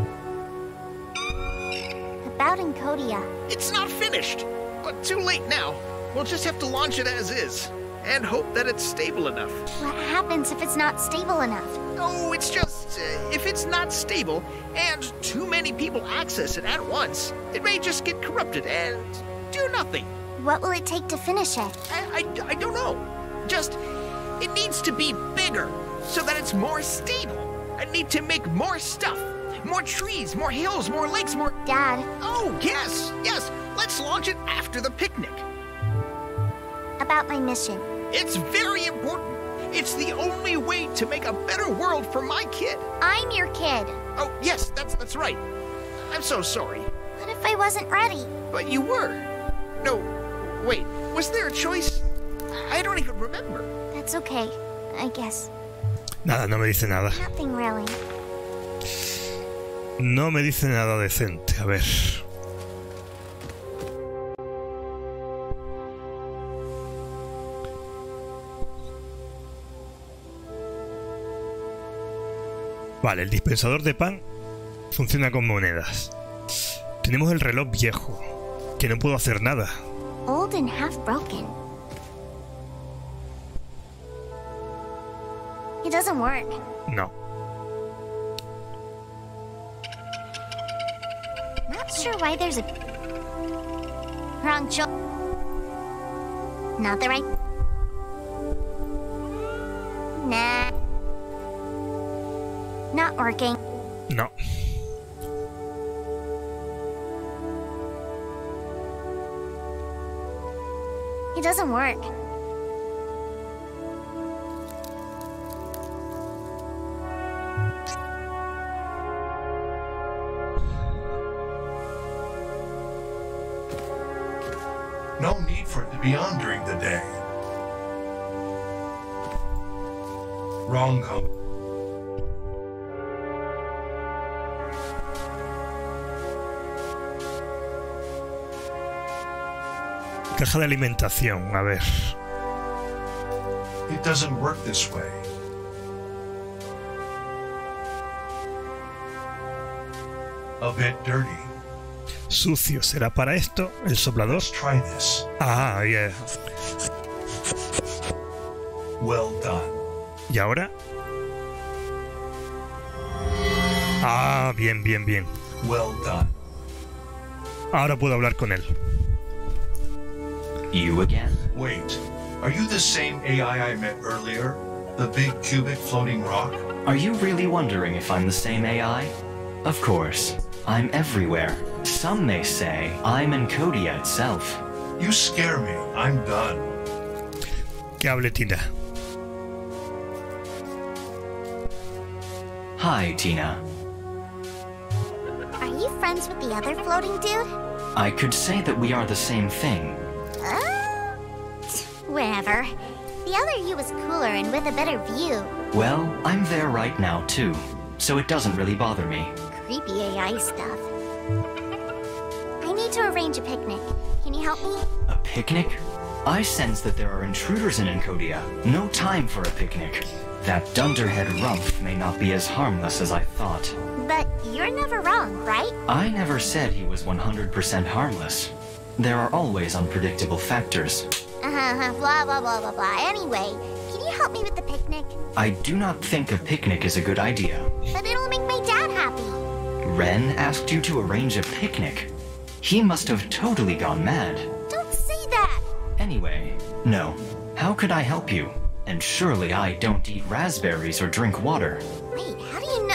About Encodia. It's not finished, but too late now. We'll just have to launch it as is, and hope that it's stable enough. What happens if it's not stable enough? Oh, it's just, if it's not stable, and too many people access it at once, it may just get corrupted and do nothing. What will it take to finish it? I don't know. Just, it needs to be bigger, so that it's more stable. I need to make more stuff. More trees, more hills, more lakes, more... Dad, Oh, yes, yes. Let's launch it after the picnic. about my mission. It's very important. It's the only way to make a better world for my kid. I'm your kid. Oh, yes, that's right. I'm so sorry. What if I wasn't ready? But you were. No, wait. Was there a choice? I don't even remember. That's okay, I guess. Nada, no me dice nada. Nothing really. No me dice nada decente. A ver. Vale, el dispensador de pan funciona con monedas. Tenemos el reloj viejo, que no puedo hacer nada. Old and half broken. It doesn't work. No. Not sure why there's a wrong choice. Not the right. Nah. Not working. No. It doesn't work. No need for it to be on during the day. Wrong company. Caja de alimentación, a ver. It doesn't work this way. A bit dirty. Sucio, ¿será para esto? ¿El soplador? Let's try this. Ah, yeah. Well done. ¿Y ahora? Ah, bien, bien, bien. Well done. Ahora puedo hablar con él. You again? Wait, are you the same AI I met earlier? The big cubic floating rock? Are you really wondering if I'm the same AI? Of course. I'm everywhere. Some may say I'm Encodia itself. You scare me. I'm done. Que hable Tina. Hi, Tina. Are you friends with the other floating dude? I could say that we are the same thing. Whatever. The other you was cooler and with a better view. Well, I'm there right now, too. So it doesn't really bother me. Creepy AI stuff. I need to arrange a picnic. Can you help me? A picnic? I sense that there are intruders in Encodia. No time for a picnic. That dunderhead Rumpf may not be as harmless as I thought. But you're never wrong, right? I never said he was 100% harmless. There are always unpredictable factors. Blah, blah, blah, blah, blah. Anyway, can you help me with the picnic? I do not think a picnic is a good idea. But it'll make my dad happy. Ren asked you to arrange a picnic. He must have totally gone mad. Don't say that! Anyway, no. How could I help you? And surely I don't eat raspberries or drink water. Wait, how do you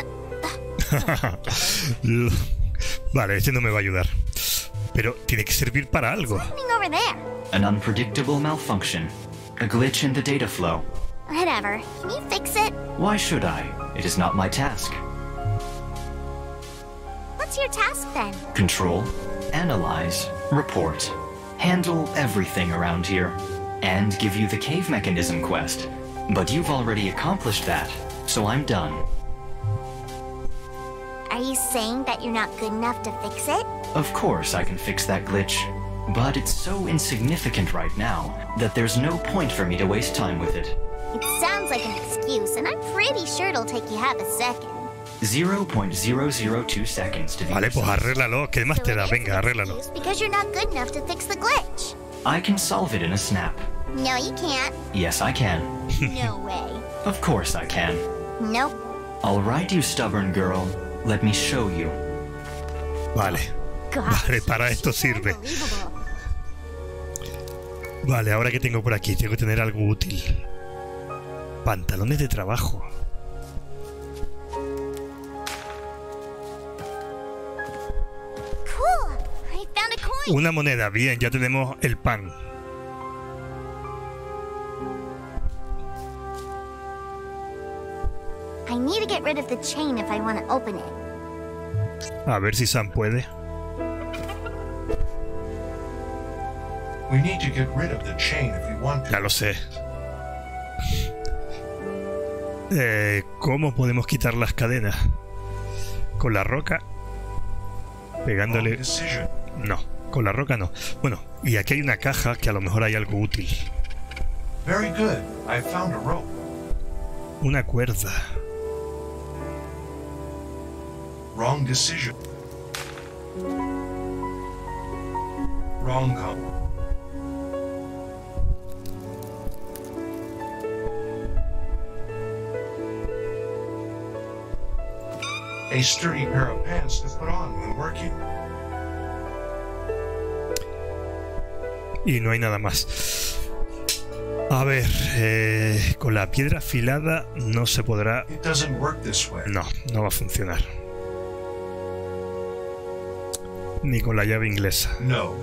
know? Vale, este no me va a ayudar. Pero tiene que servir para algo. What's happening over there? An unpredictable malfunction. A glitch in the data flow. Whatever. Can you fix it? Why should I? It is not my task. What's your task then? Control, analyze, report, handle everything around here, and give you the cave mechanism quest. But you've already accomplished that, so I'm done. Are you saying that you're not good enough to fix it? Of course I can fix that glitch, but it's so insignificant right now that there's no point for me to waste time with it. It sounds like an excuse, and I'm pretty sure it'll take you half a second. 0.002 seconds to be Vale, pues precise. arréglalo. ¿Qué más te da? Venga, arréglalo. It's because you're not good enough to fix the glitch. I can solve it in a snap. No, you can't. Yes, I can. No way. Of course I can. Nope. All right, you stubborn girl. Let me show you. Vale. Gosh, Vale, para esto sirve. unbelievable. Vale, ahora que tengo por aquí, tengo que tener algo útil. Pantalones de trabajo. Cool. I found a coin. Una moneda, bien, ya tenemos el pan. I need to get rid of the chain if I want to open it. A ver si Sam puede. We need to get rid of the chain if we want Ya to. lo sé. ¿Cómo podemos quitar las cadenas? ¿Con la roca? Wrong Pegándole... decision. No, con la roca no. Bueno, y aquí hay una caja que a lo mejor hay algo útil. Very good. I found a rope. Una cuerda. Wrong decision. Wrong combo. A sturdy pair of pants to put on when working. Y no hay nada más. A ver, con la piedra afilada no se podrá... It doesn't work this way. No, no va a funcionar. Ni con la llave inglesa. No.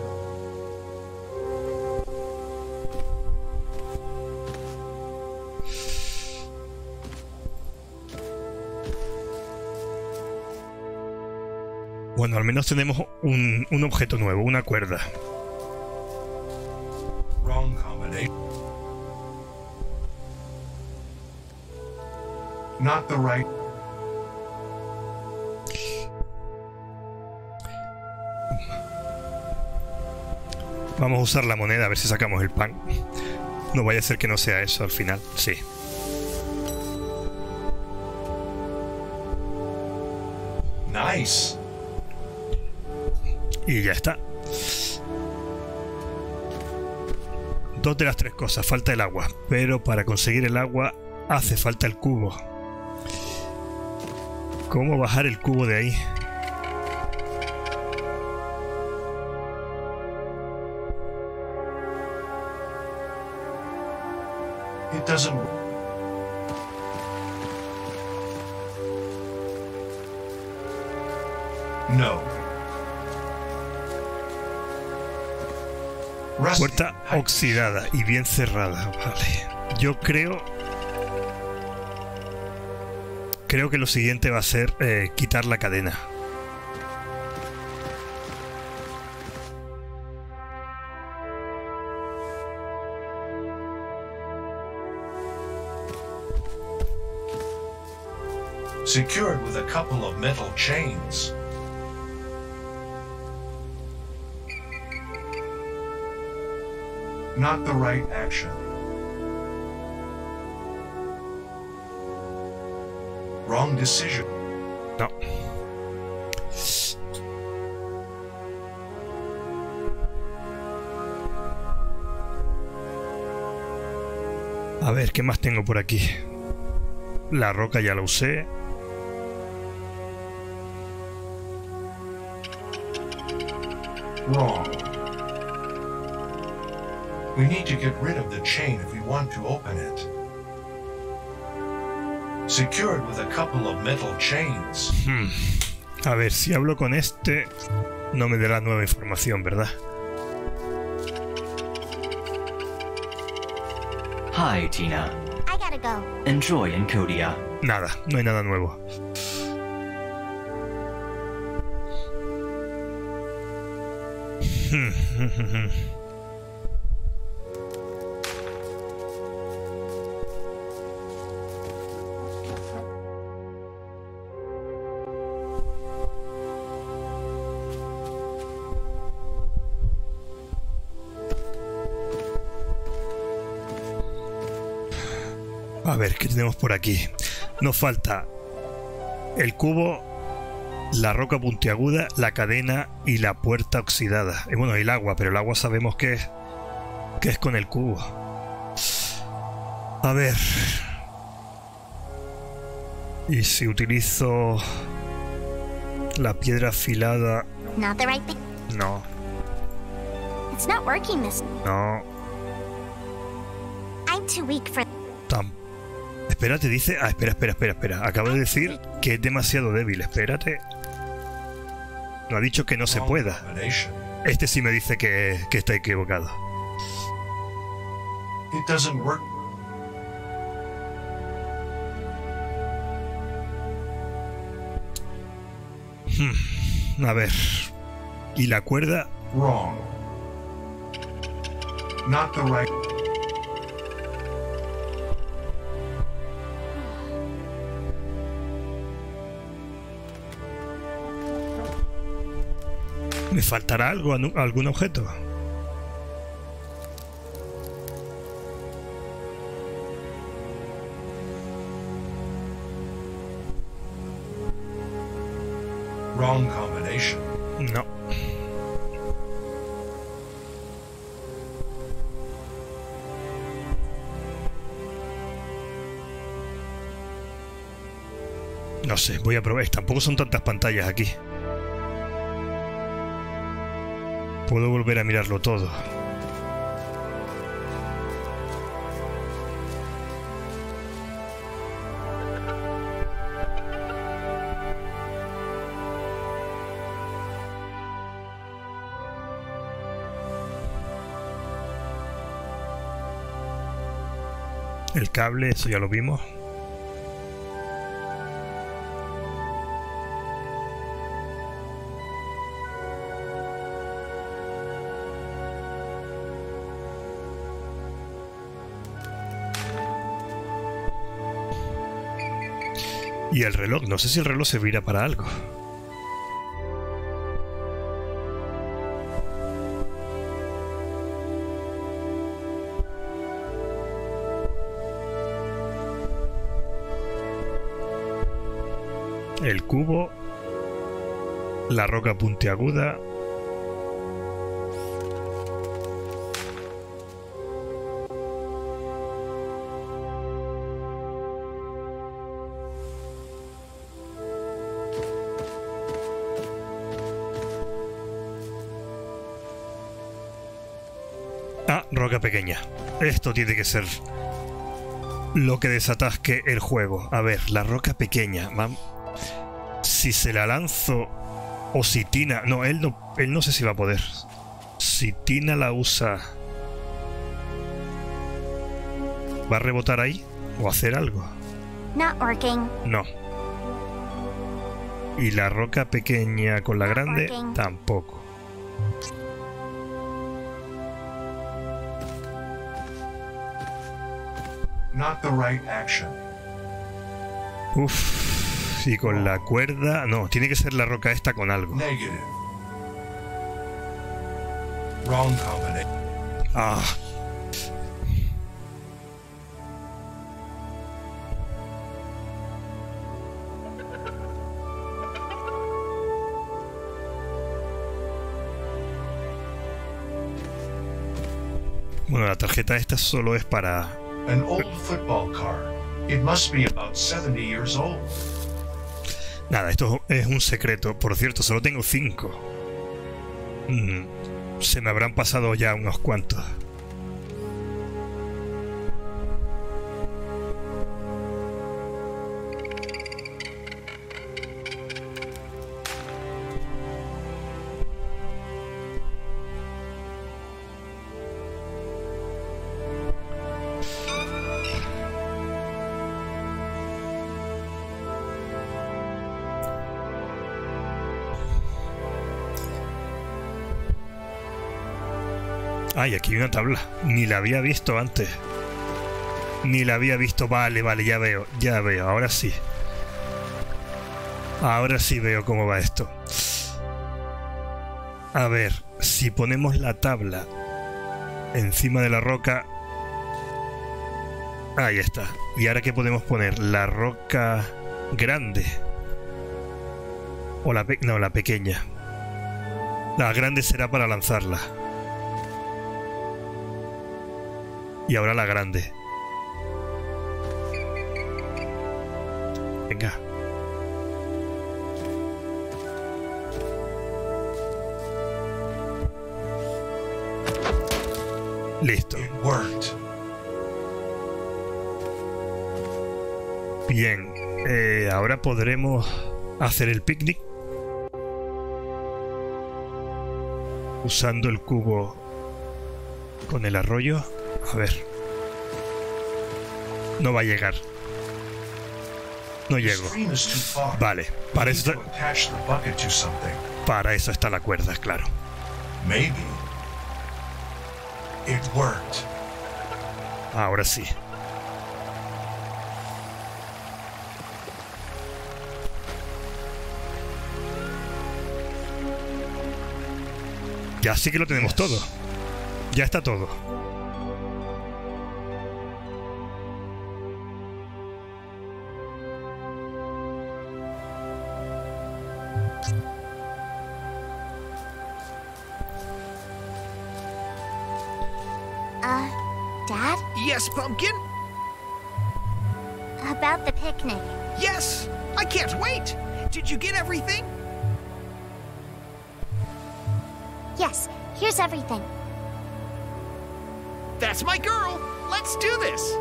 Bueno, al menos tenemos un objeto nuevo, una cuerda. Wrong combination. Not the right. Vamos a usar la moneda a ver si sacamos el pan. No vaya a ser que no sea eso al final. Sí. Nice. Y ya está. Dos de las tres cosas. Falta el agua. Pero para conseguir el agua hace falta el cubo. ¿Cómo bajar el cubo de ahí? It doesn't work. No. Rusty. Puerta oxidada y bien cerrada. Vale. Yo creo que lo siguiente va a ser quitar la cadena. Secured with a couple of metal chains. Not the right action. Wrong decision. No. A ver, ¿qué más tengo por aquí? La roca ya la usé. Wrong. We need to get rid of the chain if we want to open it. Secured with a couple of metal chains. A ver, si hablo con este, no me dará nueva información, ¿verdad? Hi, Tina. I got gotta go. Enjoy, Encodia. Nada, no hay nada nuevo. A ver, ¿qué tenemos por aquí? Nos falta el cubo, la roca puntiaguda, la cadena y la puerta oxidada. Y bueno, el agua, pero el agua sabemos que es con el cubo. A ver. Y si utilizo la piedra afilada... Not the right thing. No, It's not working this. no. I'm too weak for. Espérate, dice... Ah, espera. Acabo de decir que es demasiado débil. Espérate. No ha dicho que no se pueda. Este sí me dice que está equivocado. It doesn't work. A ver. ¿Y la cuerda? Wrong. Not the right. ¿Me faltará algo, algún objeto? Wrong combination. No. No sé, voy a probar. Tampoco son tantas pantallas aquí. Puedo volver a mirarlo todo. El cable, eso ya lo vimos. Y el reloj, no sé si el reloj servirá para algo. El cubo, la roca puntiaguda. Ah, roca pequeña. Esto tiene que ser lo que desatasque el juego. A ver, la roca pequeña. Si se la lanzo o si Tina... No, él no sé si va a poder. Si Tina la usa... ¿Va a rebotar ahí? ¿O hacer algo? Not working. No. Y la roca pequeña con la grande working. tampoco. Not the right action. Uff. Y con la cuerda... No, tiene que ser la roca esta con algo. Negative. Wrong combination. Ah. Bueno, la tarjeta esta solo es para... An old football card. It must be about 70 years old. Nada, esto es un secreto. Por cierto, solo tengo 5. Se me habrán pasado ya unos cuantos. Ay, aquí hay una tabla. Ni la había visto antes. Ni la había visto. Vale, vale, ya veo. Ya veo. Ahora sí. Ahora sí veo cómo va esto. A ver, si ponemos la tabla encima de la roca... Ahí está. ¿Y ahora qué podemos poner? La roca grande. O la pequeña. La grande será para lanzarla. Y ahora la grande. Venga. Listo. Bien. Ahora podremos hacer el picnic. Usando el cubo con el arroyo. A ver. No va a llegar. No llego. Vale. Para eso está la cuerda, claro. Ahora sí. Ya sí que lo tenemos todo. Ya está todo. Dad? Yes, Pumpkin? About the picnic. Yes! I can't wait! Did you get everything? Yes, here's everything. That's my girl! Let's do this!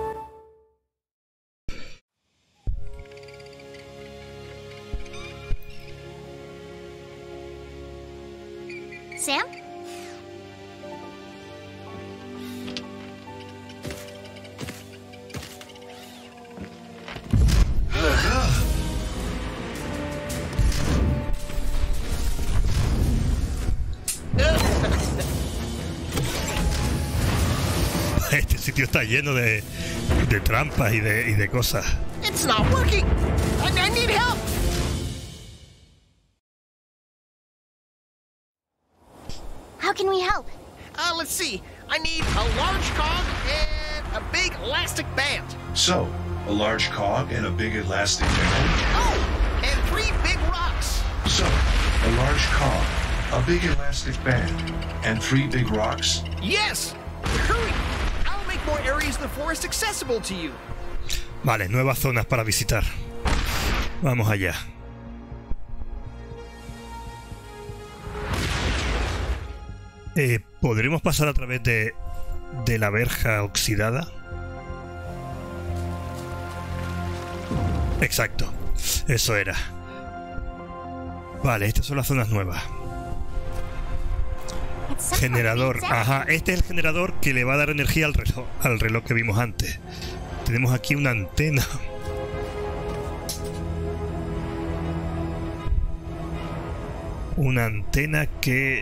Sam? Este sitio está lleno de trampas y de cosas. It's not working! I need help! How can we help? Let's see. I need a large cog and a big elastic band. So, a large cog and a big elastic band. Oh! And 3 big rocks. So, a large cog, a big elastic band, and 3 big rocks. Yes! Hurry! I'll make more areas of the forest accessible to you. Vale, nuevas zonas para visitar. Vamos allá. ¿Podremos pasar a través de la verja oxidada? Exacto, eso era. Vale, estas son las zonas nuevas. Generador, ajá, este es el generador que le va a dar energía al reloj que vimos antes. Tenemos aquí una antena. Una antena que...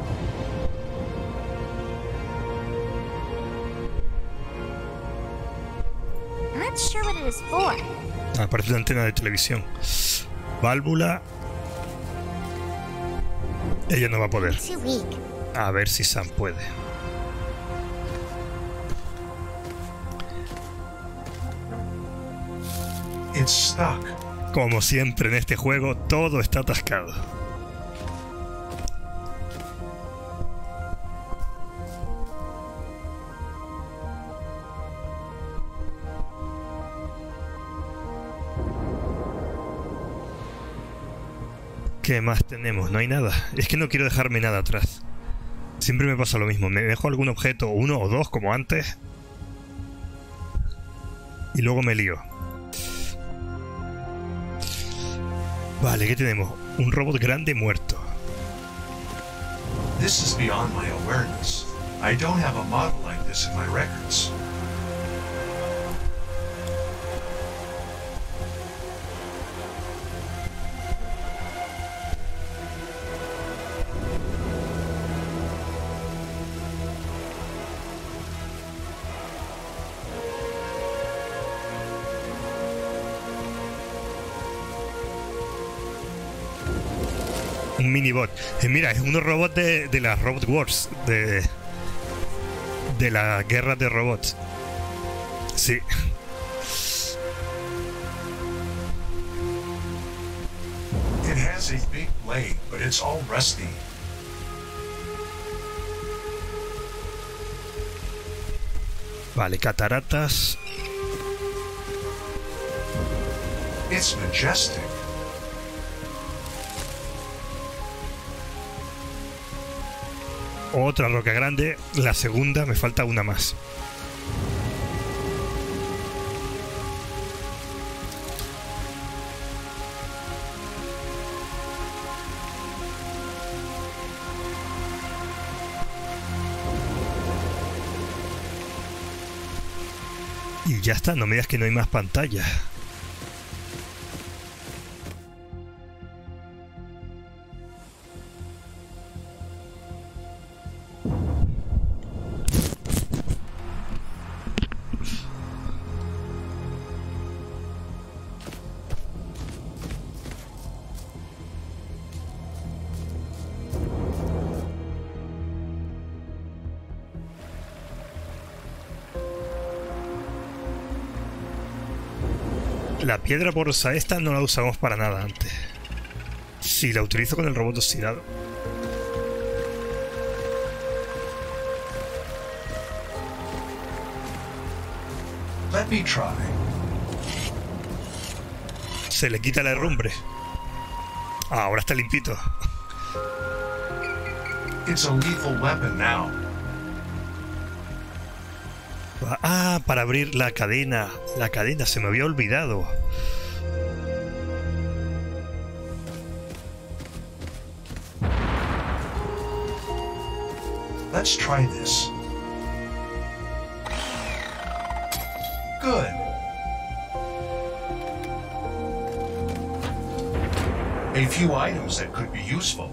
Not sure what it is for. parece una antena de televisión. Válvula. Ella no va a poder. Too weak. A ver si Sam puede. It's stuck. Como siempre en este juego, todo está atascado. ¿Qué más tenemos? No hay nada. Es que no quiero dejarme nada atrás. Siempre me pasa lo mismo. Me dejo algún objeto, uno o dos como antes, y luego me lío. Vale, ¿qué tenemos? Un robot grande muerto. This is beyond my awareness. I don't have a model like this in my records. Un minibot. Mira, es unos robots de las Robot Wars. De la guerra de robots. Sí. It has a big blade, but it's all rusty. Vale, cataratas. It's majestic. Otra roca grande. La segunda, me falta una más. Y ya está, no me digas que no hay más pantalla. La piedra porosa esta no la usamos para nada antes. Sí, la utilizo con el robot oxidado. Let me try. Se le quita la herrumbre. Ah, ahora está limpito. It's a lethal weapon now. Ah, para abrir la cadena. La cadena, se me había olvidado. Let's try this. Good. A few items that could be useful.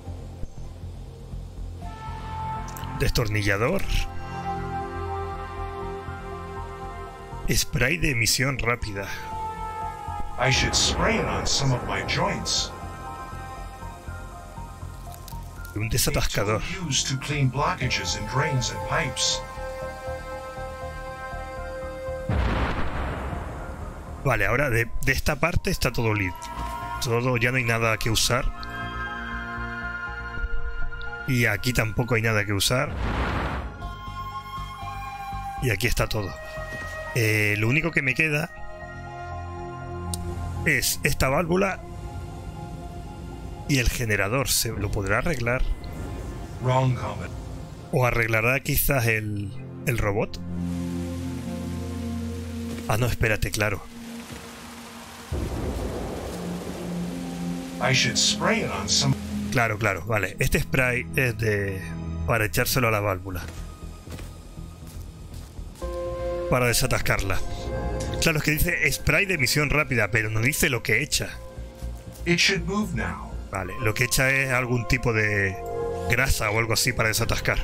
Destornillador. Spray de emisión rápida. I should spray it on some of my joints. Un desatascador. Used to clean blockages in drains and pipes. Vale, ahora de esta parte está todo listo. Todo, ya no hay nada que usar. Y aquí tampoco hay nada que usar. Y aquí está todo. Lo único que me queda es esta válvula y el generador. ¿Se lo podrá arreglar? Wrong comment. ¿O arreglará quizás el robot? Ah, no, espérate, claro. I should spray it on some. Claro, claro, vale. Este spray es para echárselo a la válvula. Para desatascarla. Claro, es que dice spray de emisión rápida, pero no dice lo que echa. It should move now. Vale, lo que echa es algún tipo de grasa o algo así para desatascar.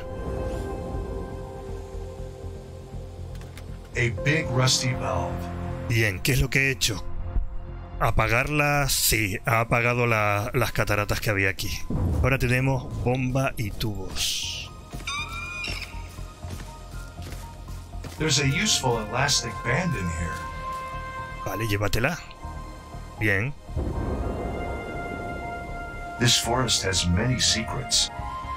A big rusty valve. Bien, ¿qué es lo que he hecho? Apagarlas. Sí, ha apagado las cataratas que había aquí. Ahora tenemos bomba y tubos. There's a useful elastic band in here. Vale, llévatela. Bien. This forest has many secrets.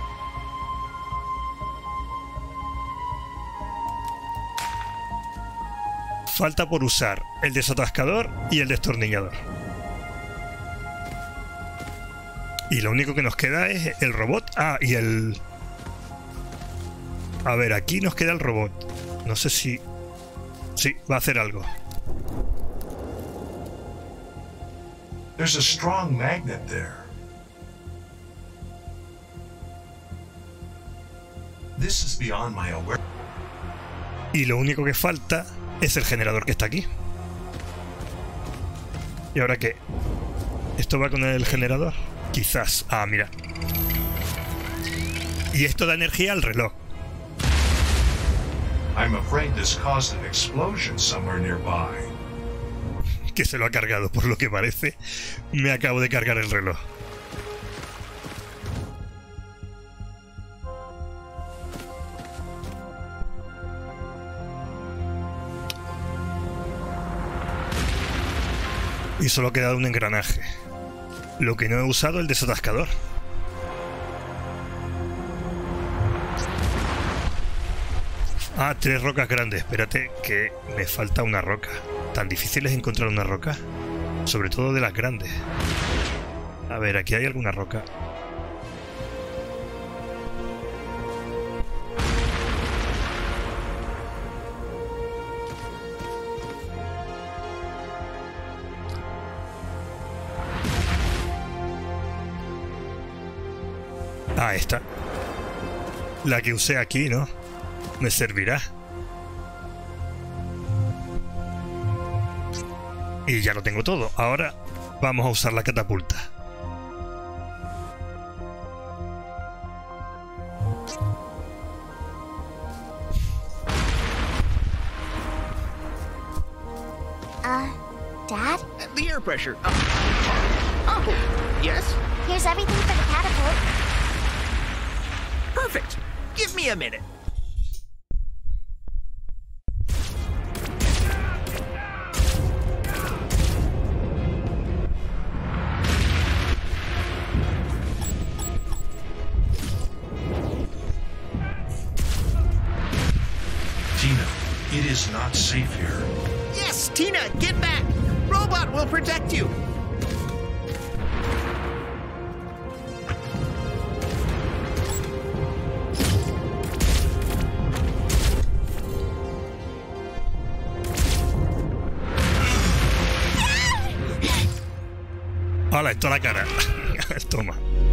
Falta por usar el desatascador y el destornillador. Y lo único que nos queda es el robot. Ah, y el... A ver, aquí nos queda el robot. No sé si... Sí, va a hacer algo. There's a strong magnet there. This is beyond my awareness. Y lo único que falta es el generador que está aquí. ¿Y ahora qué? ¿Esto va con el generador? Quizás. Ah, mira. Y esto da energía al reloj. I'm afraid this caused an explosion somewhere nearby. Que se lo ha cargado, por lo que parece. Me acabo de cargar el reloj. Y solo ha quedado un engranaje. Lo que no he usado es el desatascador. Ah, 3 rocas grandes. Espérate, que me falta una roca. ¿Tan difícil es encontrar una roca? Sobre todo de las grandes. A ver, aquí hay alguna roca. Ah, esta. La que usé aquí, ¿no? Me servirá. Y ya lo tengo todo. Ahora vamos a usar la catapulta. Dad? The air pressure. Oh, yes? Here's everything for the catapult. Perfect. Give me a minute. Tina, it is not safe here. Yes, Tina, get back. Robot will protect you. Hola, esto a la cara. Toma.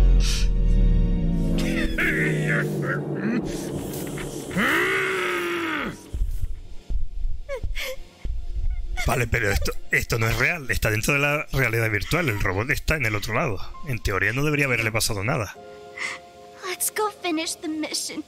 Vale, pero esto no es real. Está dentro de la realidad virtual. El robot está en el otro lado. En teoría no debería haberle pasado nada. Let's go finish the mission.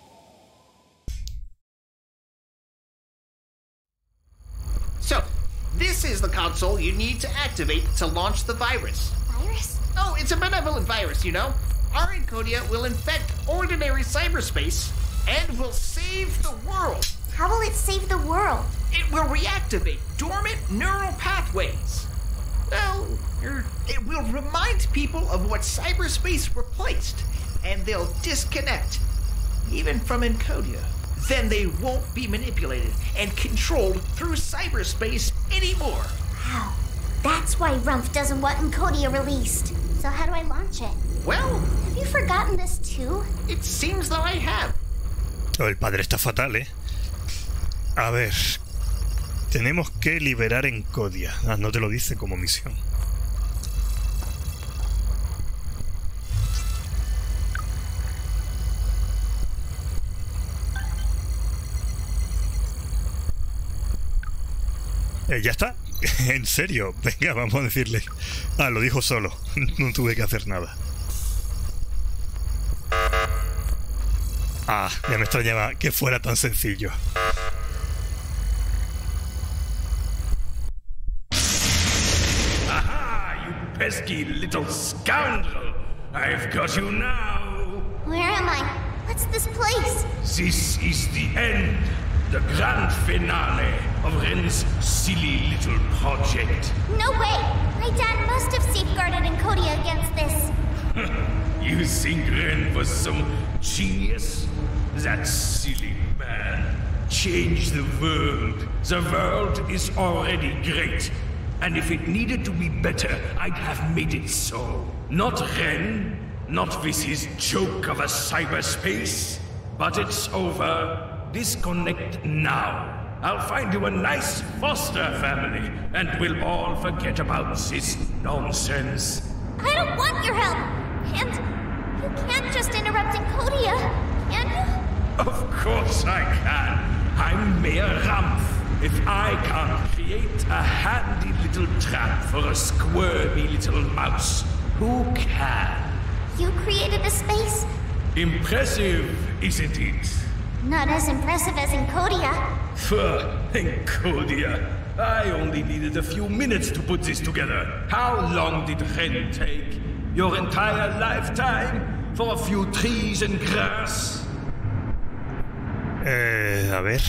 So, this is the console you need to activate to launch the virus. Virus? Oh, it's a benevolent virus, you know. Our Encodia will infect ordinary cyberspace and will save the world. How will it save the world? It will reactivate dormant neural pathways. Well, it will remind people of what cyberspace replaced, and they'll disconnect, even from Encodia. Then they won't be manipulated and controlled through cyberspace anymore. Wow. That's why Rumpf doesn't want Encodia released. So how do I launch it? Well, Have you forgotten this too? it seems that I have. Oh, el padre está fatal, ¿eh? A ver. Tenemos que liberar Encodia. Ah, no te lo dice como misión. ¿Ya está? ¿En serio? Venga, vamos a decirle. Ah, lo dijo solo. No tuve que hacer nada. Ah, ya me extrañaba que fuera tan sencillo. Aha, you pesky little scoundrel! I've got you now! Where am I? What's this place? This is the end, the grand finale of Ren's silly little project. No way! My dad must have safeguarded Encodia against this. You think Ren was some genius? That silly man changed the world. The world is already great. And if it needed to be better, I'd have made it so. Not Ren, not with his joke of a cyberspace. But it's over. Disconnect now. I'll find you a nice foster family, and we'll all forget about this nonsense. I don't want your help! And you can't just interrupt Encodia, can you? Of course I can. I'm Mayor Rumpf. If I can't create a handy little trap for a squirmy little mouse, who can? You created a space? Impressive, isn't it? Not as impressive as Encodia. Encodia. I only needed a few minutes to put this together. How long did Ren take? Your entire lifetime? For a few trees and grass? A ver.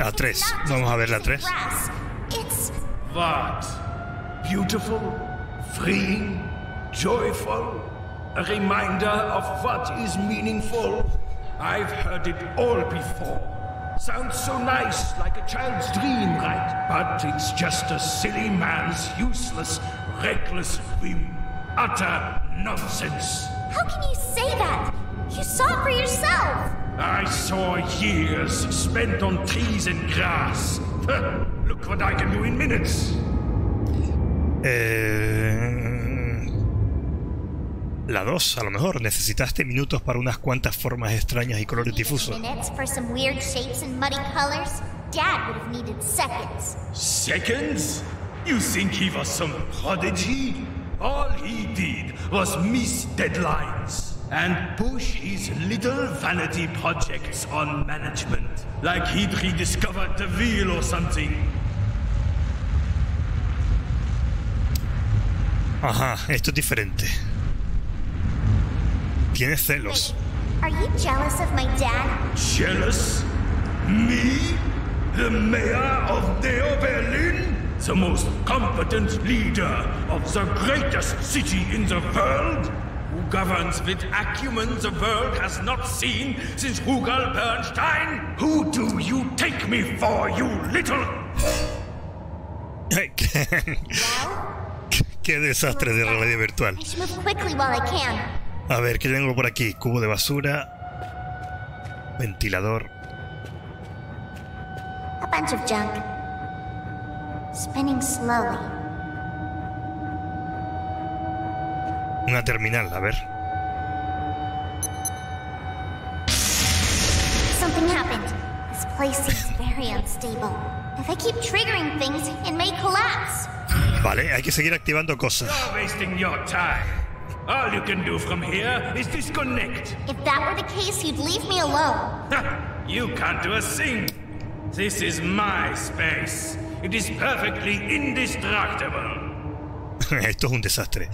La 3. Vamos a ver la 3. It's What? Beautiful, freeing, joyful, a reminder of what is meaningful. I've heard it all before. Sounds so nice, like a child's dream, right? But it's just a silly man's useless, reckless whim. Utter nonsense. How can you say that? You saw it for yourself. I saw years spent on trees and grass. Look what I can do in minutes. La 2, a lo mejor. Necesitaste minutos para unas cuantas formas extrañas y colores difusos. Minutes for some weird shapes and muddy colors. Dad would have needed seconds. Seconds? You think he was some prodigy? All he did was miss deadlines and push his little vanity projects on management, like he'd rediscovered the wheel or something. Ajá, esto es diferente. Tienes celos. Are you jealous of my dad? Jealous? Me? The mayor of Neo Berlin? The most competent leader of the greatest city in the world? Who governs with acumen the world has not seen since Rugal Bernstein? Who do you take me for, you little... Qué desastre de realidad virtual. I should move quickly while I can. A ver, ¿qué tengo por aquí? Cubo de basura. Ventilador. A bunch of junk. Spinning slowly. Una terminal, a ver. Something happened. This place seems very unstable. If I keep triggering things, it may collapse. Vale, hay que seguir activando cosas. You're wasting your time. All you can do from here is disconnect. If that were the case, you'd leave me alone. You can't do a thing. This is my space. It is perfectly indestructible. Esto es un desastre.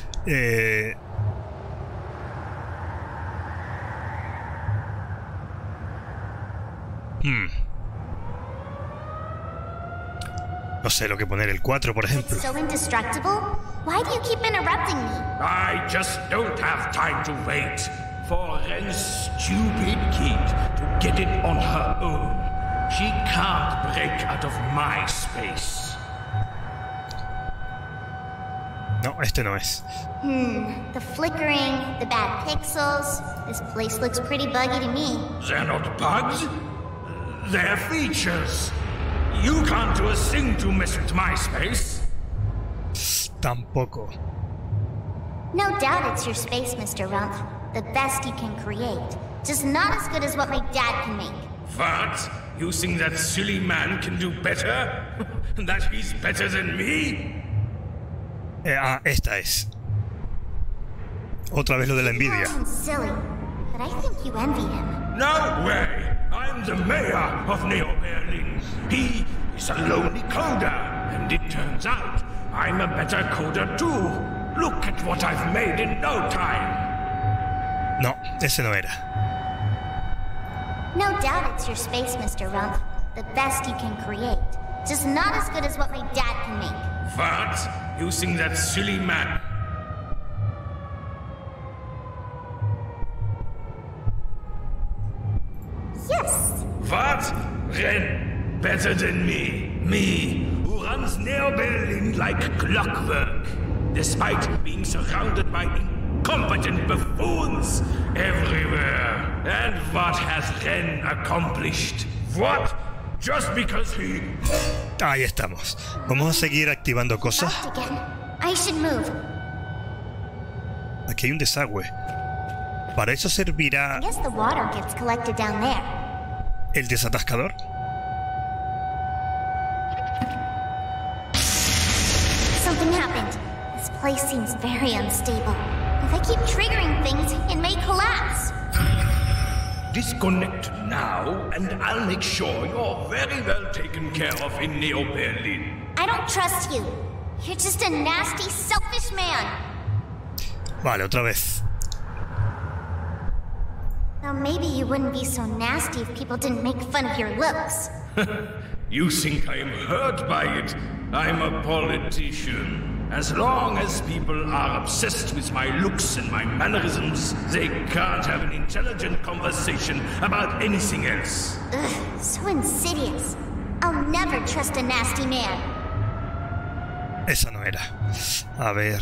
No sé lo que poner, el 4, por ejemplo. So indestructible? Why do you keep interrupting me? I just don't have time to wait for Ren's stupid kid to get it on her own. She can't break out of my space. No, este no es. The flickering, the bad pixels. This place looks pretty buggy to me. They're not bugs. They're features. You can't do a thing to mess with my space. Tampoco. No doubt it's your space, Mr. Rumpf. The best you can create. Just not as good as what my dad can make. What? You think that silly man can do better? That he's better than me? Esta es. Otra vez lo de la envidia. Sounds silly, but I think you envy him. No way! I'm the mayor of Neo Berlin. He is a lonely coder, and it turns out I'm a better coder too. Look at what I've made in no time. No, ese no era. No doubt it's your space, Mr. Rumpf. The best you can create. Just not as good as what my dad can make. What? You think that silly man... Yes! What? Ren, better than me. Me, who runs Neo Berlin like clockwork, despite being surrounded by incompetent buffoons everywhere. And what has Ren accomplished? What? Just because he... Ahí estamos. Vamos a seguir activando cosas. Locked again. I should move. Aquí hay un desagüe. Para eso servirá I guess the water gets collected down there. el desatascador. Something happened. This place seems very unstable. If I keep triggering things, it may collapse. Disconnect now, and I'll make sure you're very well taken care of in Neo Berlin. I don't trust you. You're just a nasty, selfish man. Vale, otra vez. Though maybe you wouldn't be so nasty if people didn't make fun of your looks. You think I'm hurt by it? I'm a politician. As long as people are obsessed with my looks and my mannerisms, they can't have an intelligent conversation about anything else. Ugh, so insidious. I'll never trust a nasty man. Esa no era. A ver.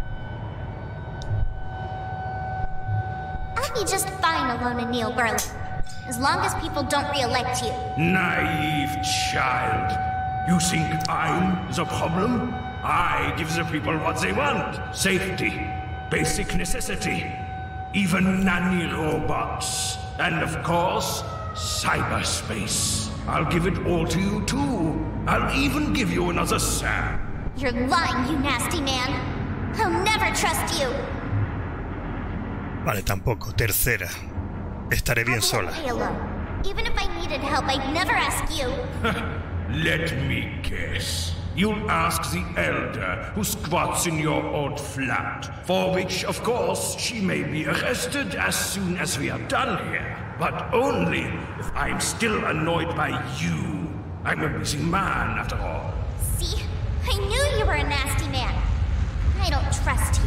I'll be just fine alone in Neo Berlin, as long as people don't re-elect you. Naive child. You think I'm the problem? I give the people what they want. Safety, basic necessity, even nanny robots. And of course, cyberspace. I'll give it all to you too. I'll even give you another Sam. You're lying, you nasty man. I'll never trust you. Vale, tampoco. Tercera. Estaré bien sola. Stay alone. Even if I needed help, I'd never ask you. Let me guess. You'll ask the elder who squats in your old flat, for which, of course, she may be arrested as soon as we are done here. But only if I'm still annoyed by you. I'm a busy man, after all. See? I knew you were a nasty man. I don't trust you.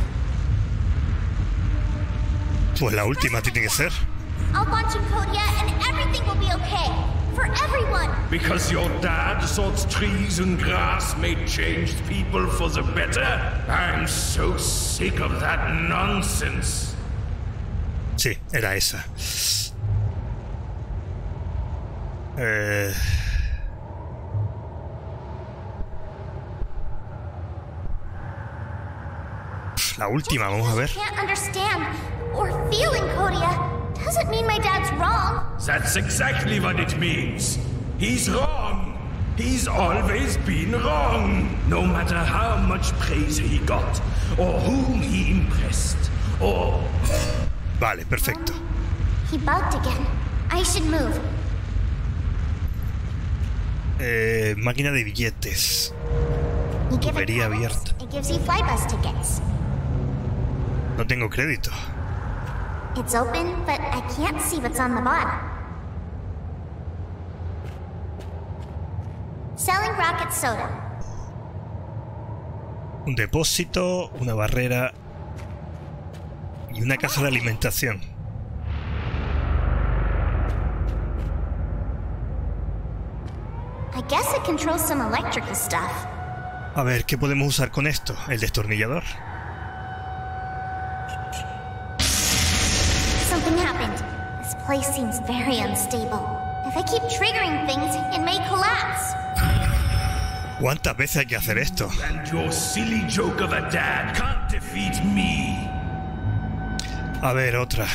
Pues la última tiene que ser. I'll want you, Kodia, and everything will be okay. For everyone. Because your dad thought trees and grass may change people for the better? I'm so sick of that nonsense. Sí, era esa. La última, vamos a ver. Can't understand or feeling Kodia doesn't mean my dad's wrong. That's exactly what it means. He's wrong. He's always been wrong. No matter how much praise he got, or whom he impressed, or... Vale, perfecto. He bugged again. I should move. Máquina de billetes. You give it Tubería credits, abierta. it gives you flybus tickets. No tengo crédito. It's open, but I can't see what's on the bottom. Selling rocket soda. Un depósito, una barrera y una caja de alimentación. I guess it controls some electrical stuff. A ver, ¿qué podemos usar con esto? ¿El destornillador? Something happened. This place seems very unstable. If I keep triggering things, it may collapse. ¿Cuántas veces hay que hacer esto? And your silly joke of a dad can't defeat me. A ver, otra.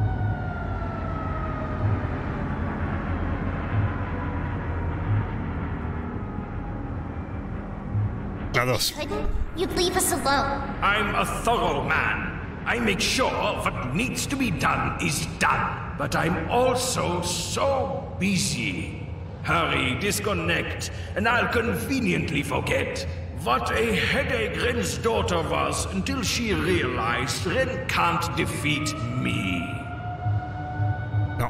La dos. Couldn't? You'd leave us alone. I'm a thorough man. I make sure what needs to be done is done. But I'm also so busy. Hurry, disconnect, and I'll conveniently forget. What a headache Ren's daughter was until she realized Ren can't defeat me. No.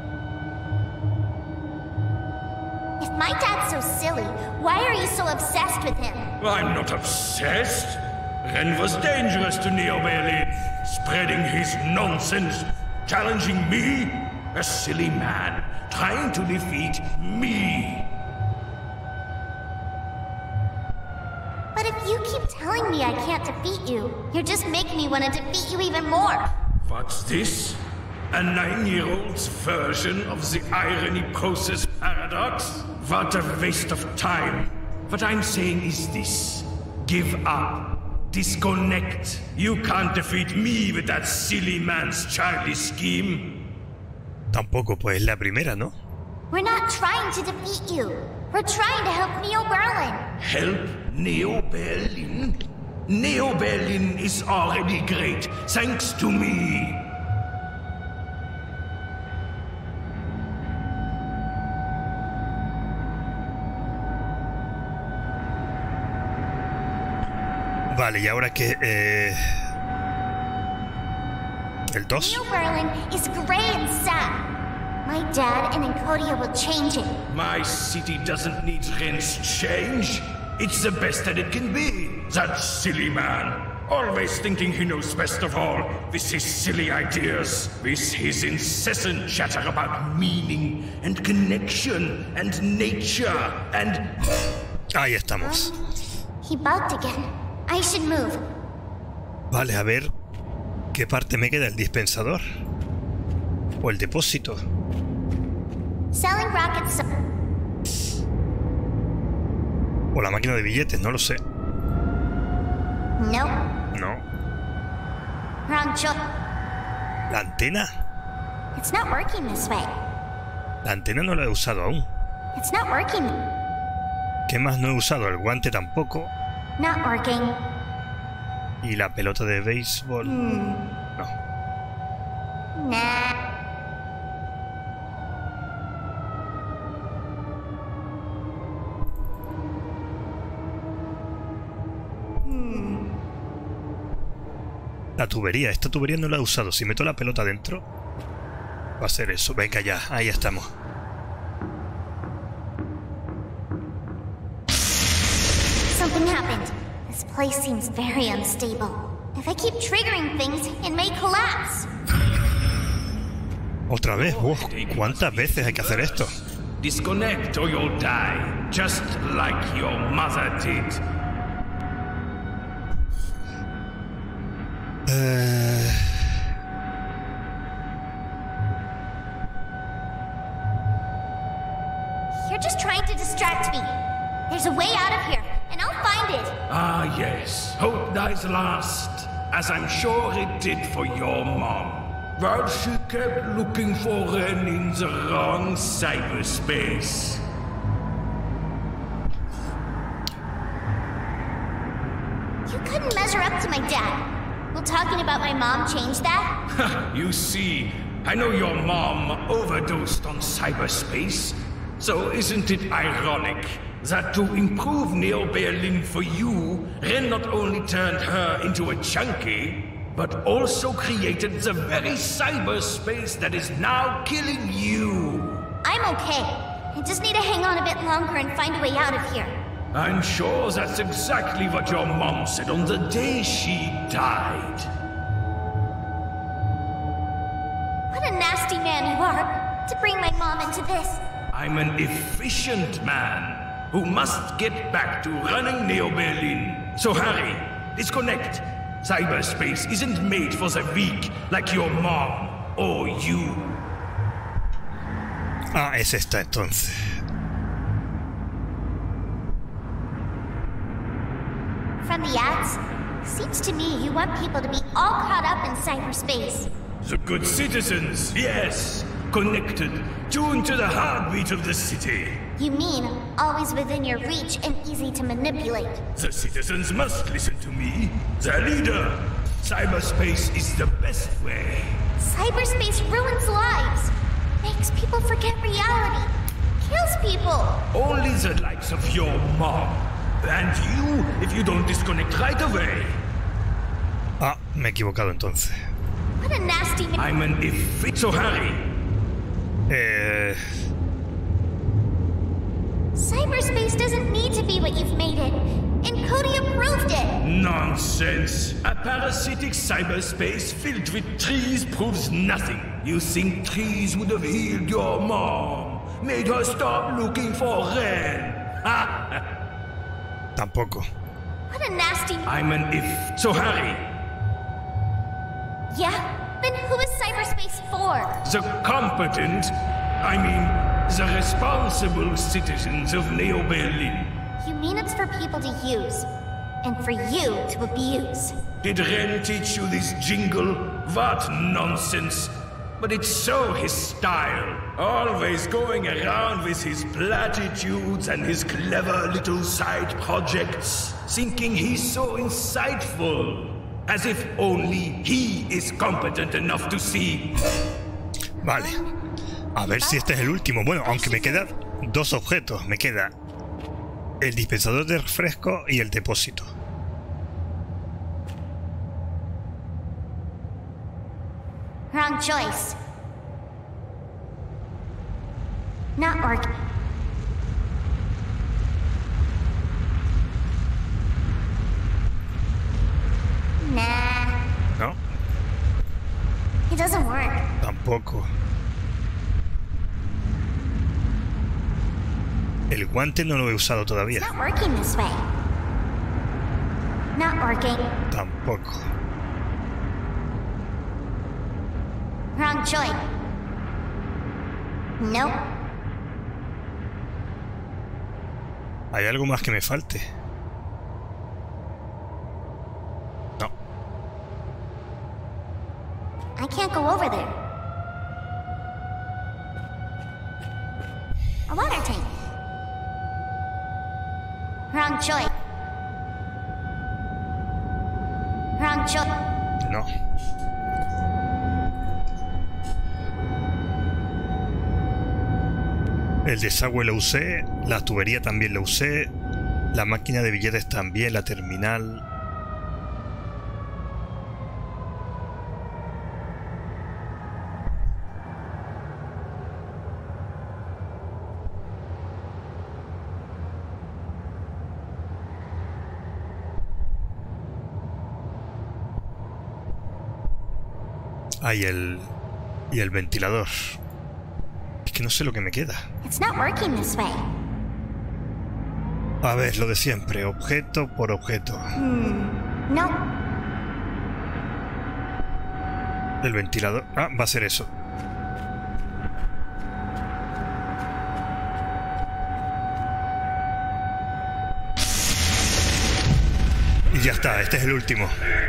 If my dad's so silly, why are you so obsessed with him? I'm not obsessed. Ren was dangerous to Neo Berlin, spreading his nonsense, challenging me, a silly man, trying to defeat me. But if you keep telling me I can't defeat you, you're just making me want to defeat you even more. What's this? A 9-year-old's version of the irony process paradox? What a waste of time. What I'm saying is this. Give up. Disconnect. You can't defeat me with that silly man's childish scheme. Tampoco, pues la primera, ¿no? We're not trying to defeat you. We're trying to help Neo Berlin. Help Neo Berlin? Neo Berlin is already great, thanks to me. Vale, y ahora que... ¿El 2? New Berlin is gray and sad. My dad and Encodia will change it. My city doesn't need Ren's change. It's the best that it can be. That silly man. Always thinking he knows best of all. With his silly ideas. With his incessant chatter about meaning and connection and nature and... Ahí estamos. He bugged again. I should move. Vale, a ver qué parte me queda, el dispensador o el depósito. Selling rockets. O la máquina de billetes, no lo sé. No. No. Wrong choice. ¿La antena? It's not working this way. La antena no la he usado aún. It's not working. ¿Qué más no he usado? El guante tampoco. Not working. Y la pelota de béisbol. No. Nah. La tubería. Esta tubería no la he usado. Si meto la pelota dentro, va a ser eso. Venga ya. Ahí estamos. Something happened. This place seems very unstable. If I keep triggering things, it may collapse. Otra vez. Uf, ¿cuántas veces hay que hacer esto? Disconnect or you'll die. Just like your mother did. You're just trying to distract me. There's a way out of here, and I'll find it. Ah, yes. Hope dies last, as I'm sure it did for your mom. But she kept looking for Ren in the wrong cyberspace. You couldn't measure up to my dad. Will talking about my mom change that? You see, I know your mom overdosed on cyberspace. So isn't it ironic that to improve Neo Berlin for you, Ren not only turned her into a junkie, but also created the very cyberspace that is now killing you? I'm okay. I just need to hang on a bit longer and find a way out of here. I'm sure that's exactly what your mom said on the day she died. What a nasty man you are, to bring my mom into this. I'm an efficient man who must get back to running Neo Berlin. So hurry, disconnect. Cyberspace isn't made for the weak like your mom or you. Ah, es esta entonces. From the ads, seems to me you want people to be all caught up in cyberspace. The good citizens, yes. Connected, tuned to the heartbeat of the city. You mean always within your reach and easy to manipulate? The citizens must listen to me, their leader. Cyberspace is the best way. Cyberspace ruins lives, makes people forget reality, kills people. Only the likes of your mom. And you, if you don't disconnect right away. Ah, me he equivocado entonces. What a nasty man. I'm an if. So hurry. Cyberspace doesn't need to be what you've made it. Encodia proved it. Nonsense. A parasitic cyberspace filled with trees proves nothing. You think trees would have healed your mom? Made her stop looking for Ren? Tampoco. What a nasty man. I'm an if. So hurry. Yeah? Then who is cyberspace for? The competent, the responsible citizens of Neo Berlin. You mean it's for people to use, and for you to abuse. Did Ren teach you this jingle? What nonsense! But it's so his style. Always going around with his platitudes and his clever little side projects, thinking he's so insightful. As if only he is competent enough to see. Vale. A ver si este es el último. Bueno, aunque me quedan dos objetos. Me queda el dispensador de refresco y el depósito. Wrong choice. Not working. Nah, ¿No? it doesn't work. Tampoco. El guante no lo he usado It's todavía. not working this way. Not working. Tampoco. Wrong choice. Nope. ¿Hay algo más que me falte? No. I can't go over there. A water tank. Wrong choice. Wrong choice. No. El desagüe lo usé, la tubería también lo usé, la máquina de billetes también, la terminal. Ah, y el ventilador. Es que no sé lo que me queda. It's not working this way. A ver, lo de siempre, objeto por objeto. No. El ventilador... Ah, va a ser eso. Y ya está, este es el último.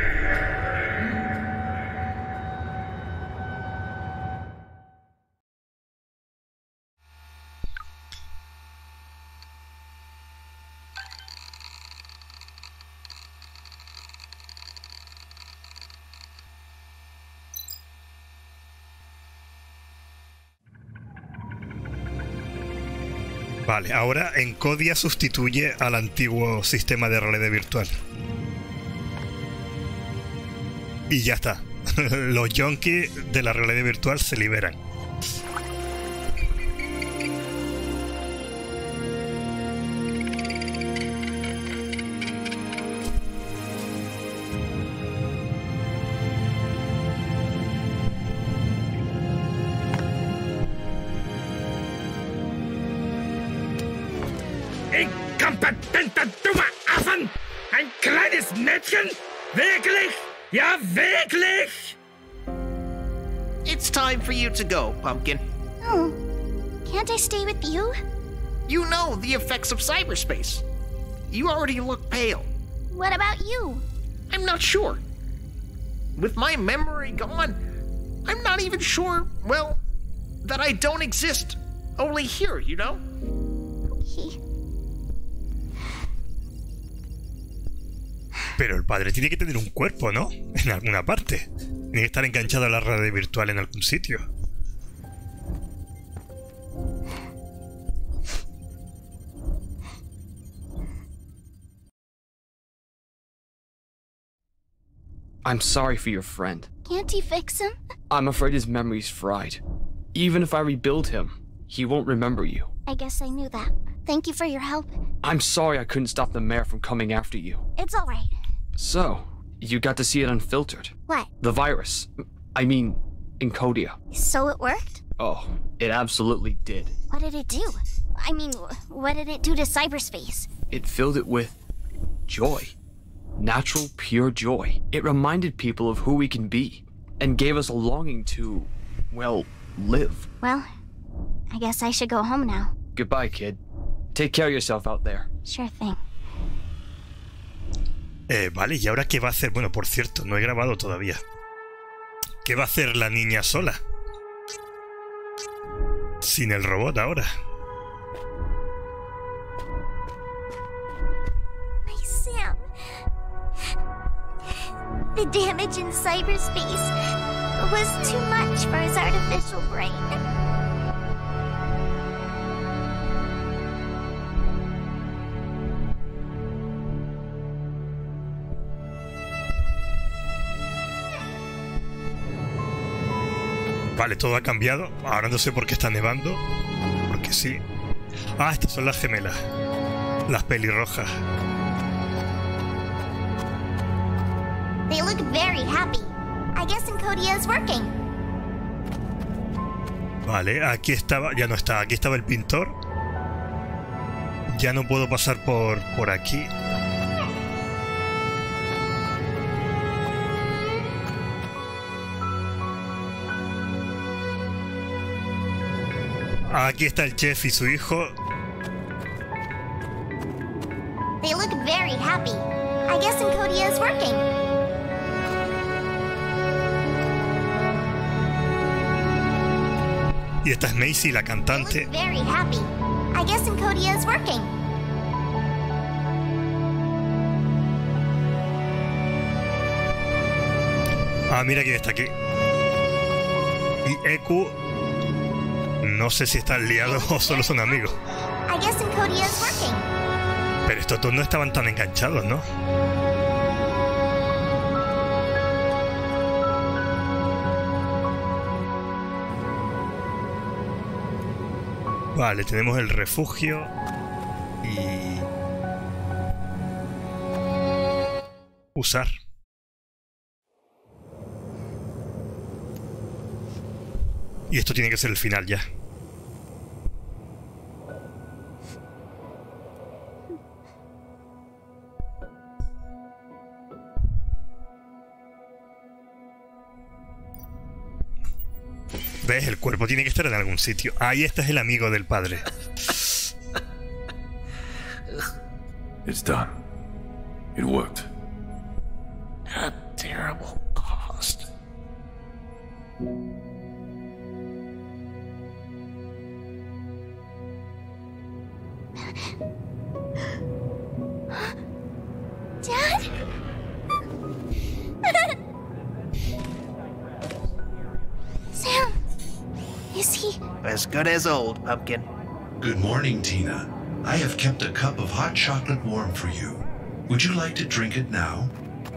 Vale, ahora Encodia sustituye al antiguo sistema de realidad virtual. Y ya está. Los junkies de la realidad virtual se liberan. Inkompetenter, dummer Affen! Ein kleines Mädchen? Wirklich? Ja, wirklich? It's time for you to go, Pumpkin. Oh. Can't I stay with you? You know the effects of cyberspace. You already look pale. What about you? I'm not sure. With my memory gone, I'm not even sure, well, that I don't exist. Only here, you know? He... Pero el padre tiene que tener un cuerpo, ¿no? En alguna parte. Tiene que estar enganchado a la realidad virtual en algún sitio. I'm sorry for your friend. Can't he fix him? I'm afraid his memory's fried. Even if I rebuild him, he won't remember you. I guess I knew that. Thank you for your help. I'm sorry I couldn't stop the mayor from coming after you. It's alright. So, you got to see it unfiltered. What? The virus. I mean, Encodia. So it worked? Oh, it absolutely did. What did it do? I mean, what did it do to cyberspace? It filled it with joy. Natural, pure joy. It reminded people of who we can be, and gave us a longing to, well, live. Well, I guess I should go home now. Goodbye, kid. Take care of yourself out there. Sure thing. Vale, ¿y ahora qué va a hacer? Bueno, por cierto, no he grabado todavía. ¿Qué va a hacer la niña sola? Sin el robot ahora. My Sam. The damage in cyberspace was too much for his artificial brain. Vale, todo ha cambiado. Ahora no sé por qué está nevando. Porque sí. Ah, estas son las gemelas. Las pelirrojas. They look very happy. I guess Encodia is working. Vale, aquí estaba... Ya no está. Aquí estaba el pintor. Ya no puedo pasar por aquí. Aquí está el chef y su hijo. They look very happy. I guess Encodia is working. Y esta es Maisie, la They cantante. look very happy. I guess Encodia is working. Ah, mira quién está aquí. Y Eku... No sé si están liados o solo son amigos. I guess Encodia is working. Pero estos dos no estaban tan enganchados, ¿no? Vale, tenemos el refugio. Y... usar. Y esto tiene que ser el final ya. ¿Ves? El cuerpo tiene que estar en algún sitio. Ahí este es el amigo del padre. It's done. It worked. A terrible cost. Dad? Sam, is he... As good as old, Pumpkin. Good morning, Tina. I have kept a cup of hot chocolate warm for you. Would you like to drink it now?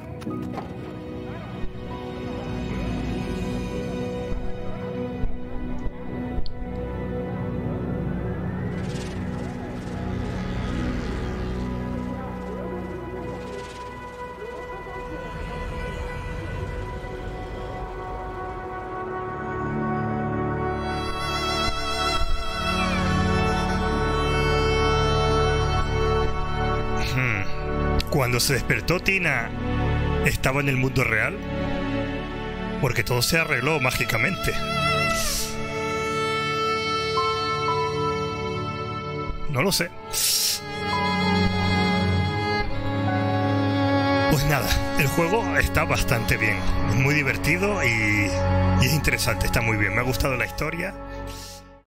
Cuando se despertó Tina, ¿estaba en el mundo real? Porque todo se arregló mágicamente. No lo sé. Pues nada, el juego está bastante bien. Es muy divertido y es interesante, está muy bien. Me ha gustado la historia.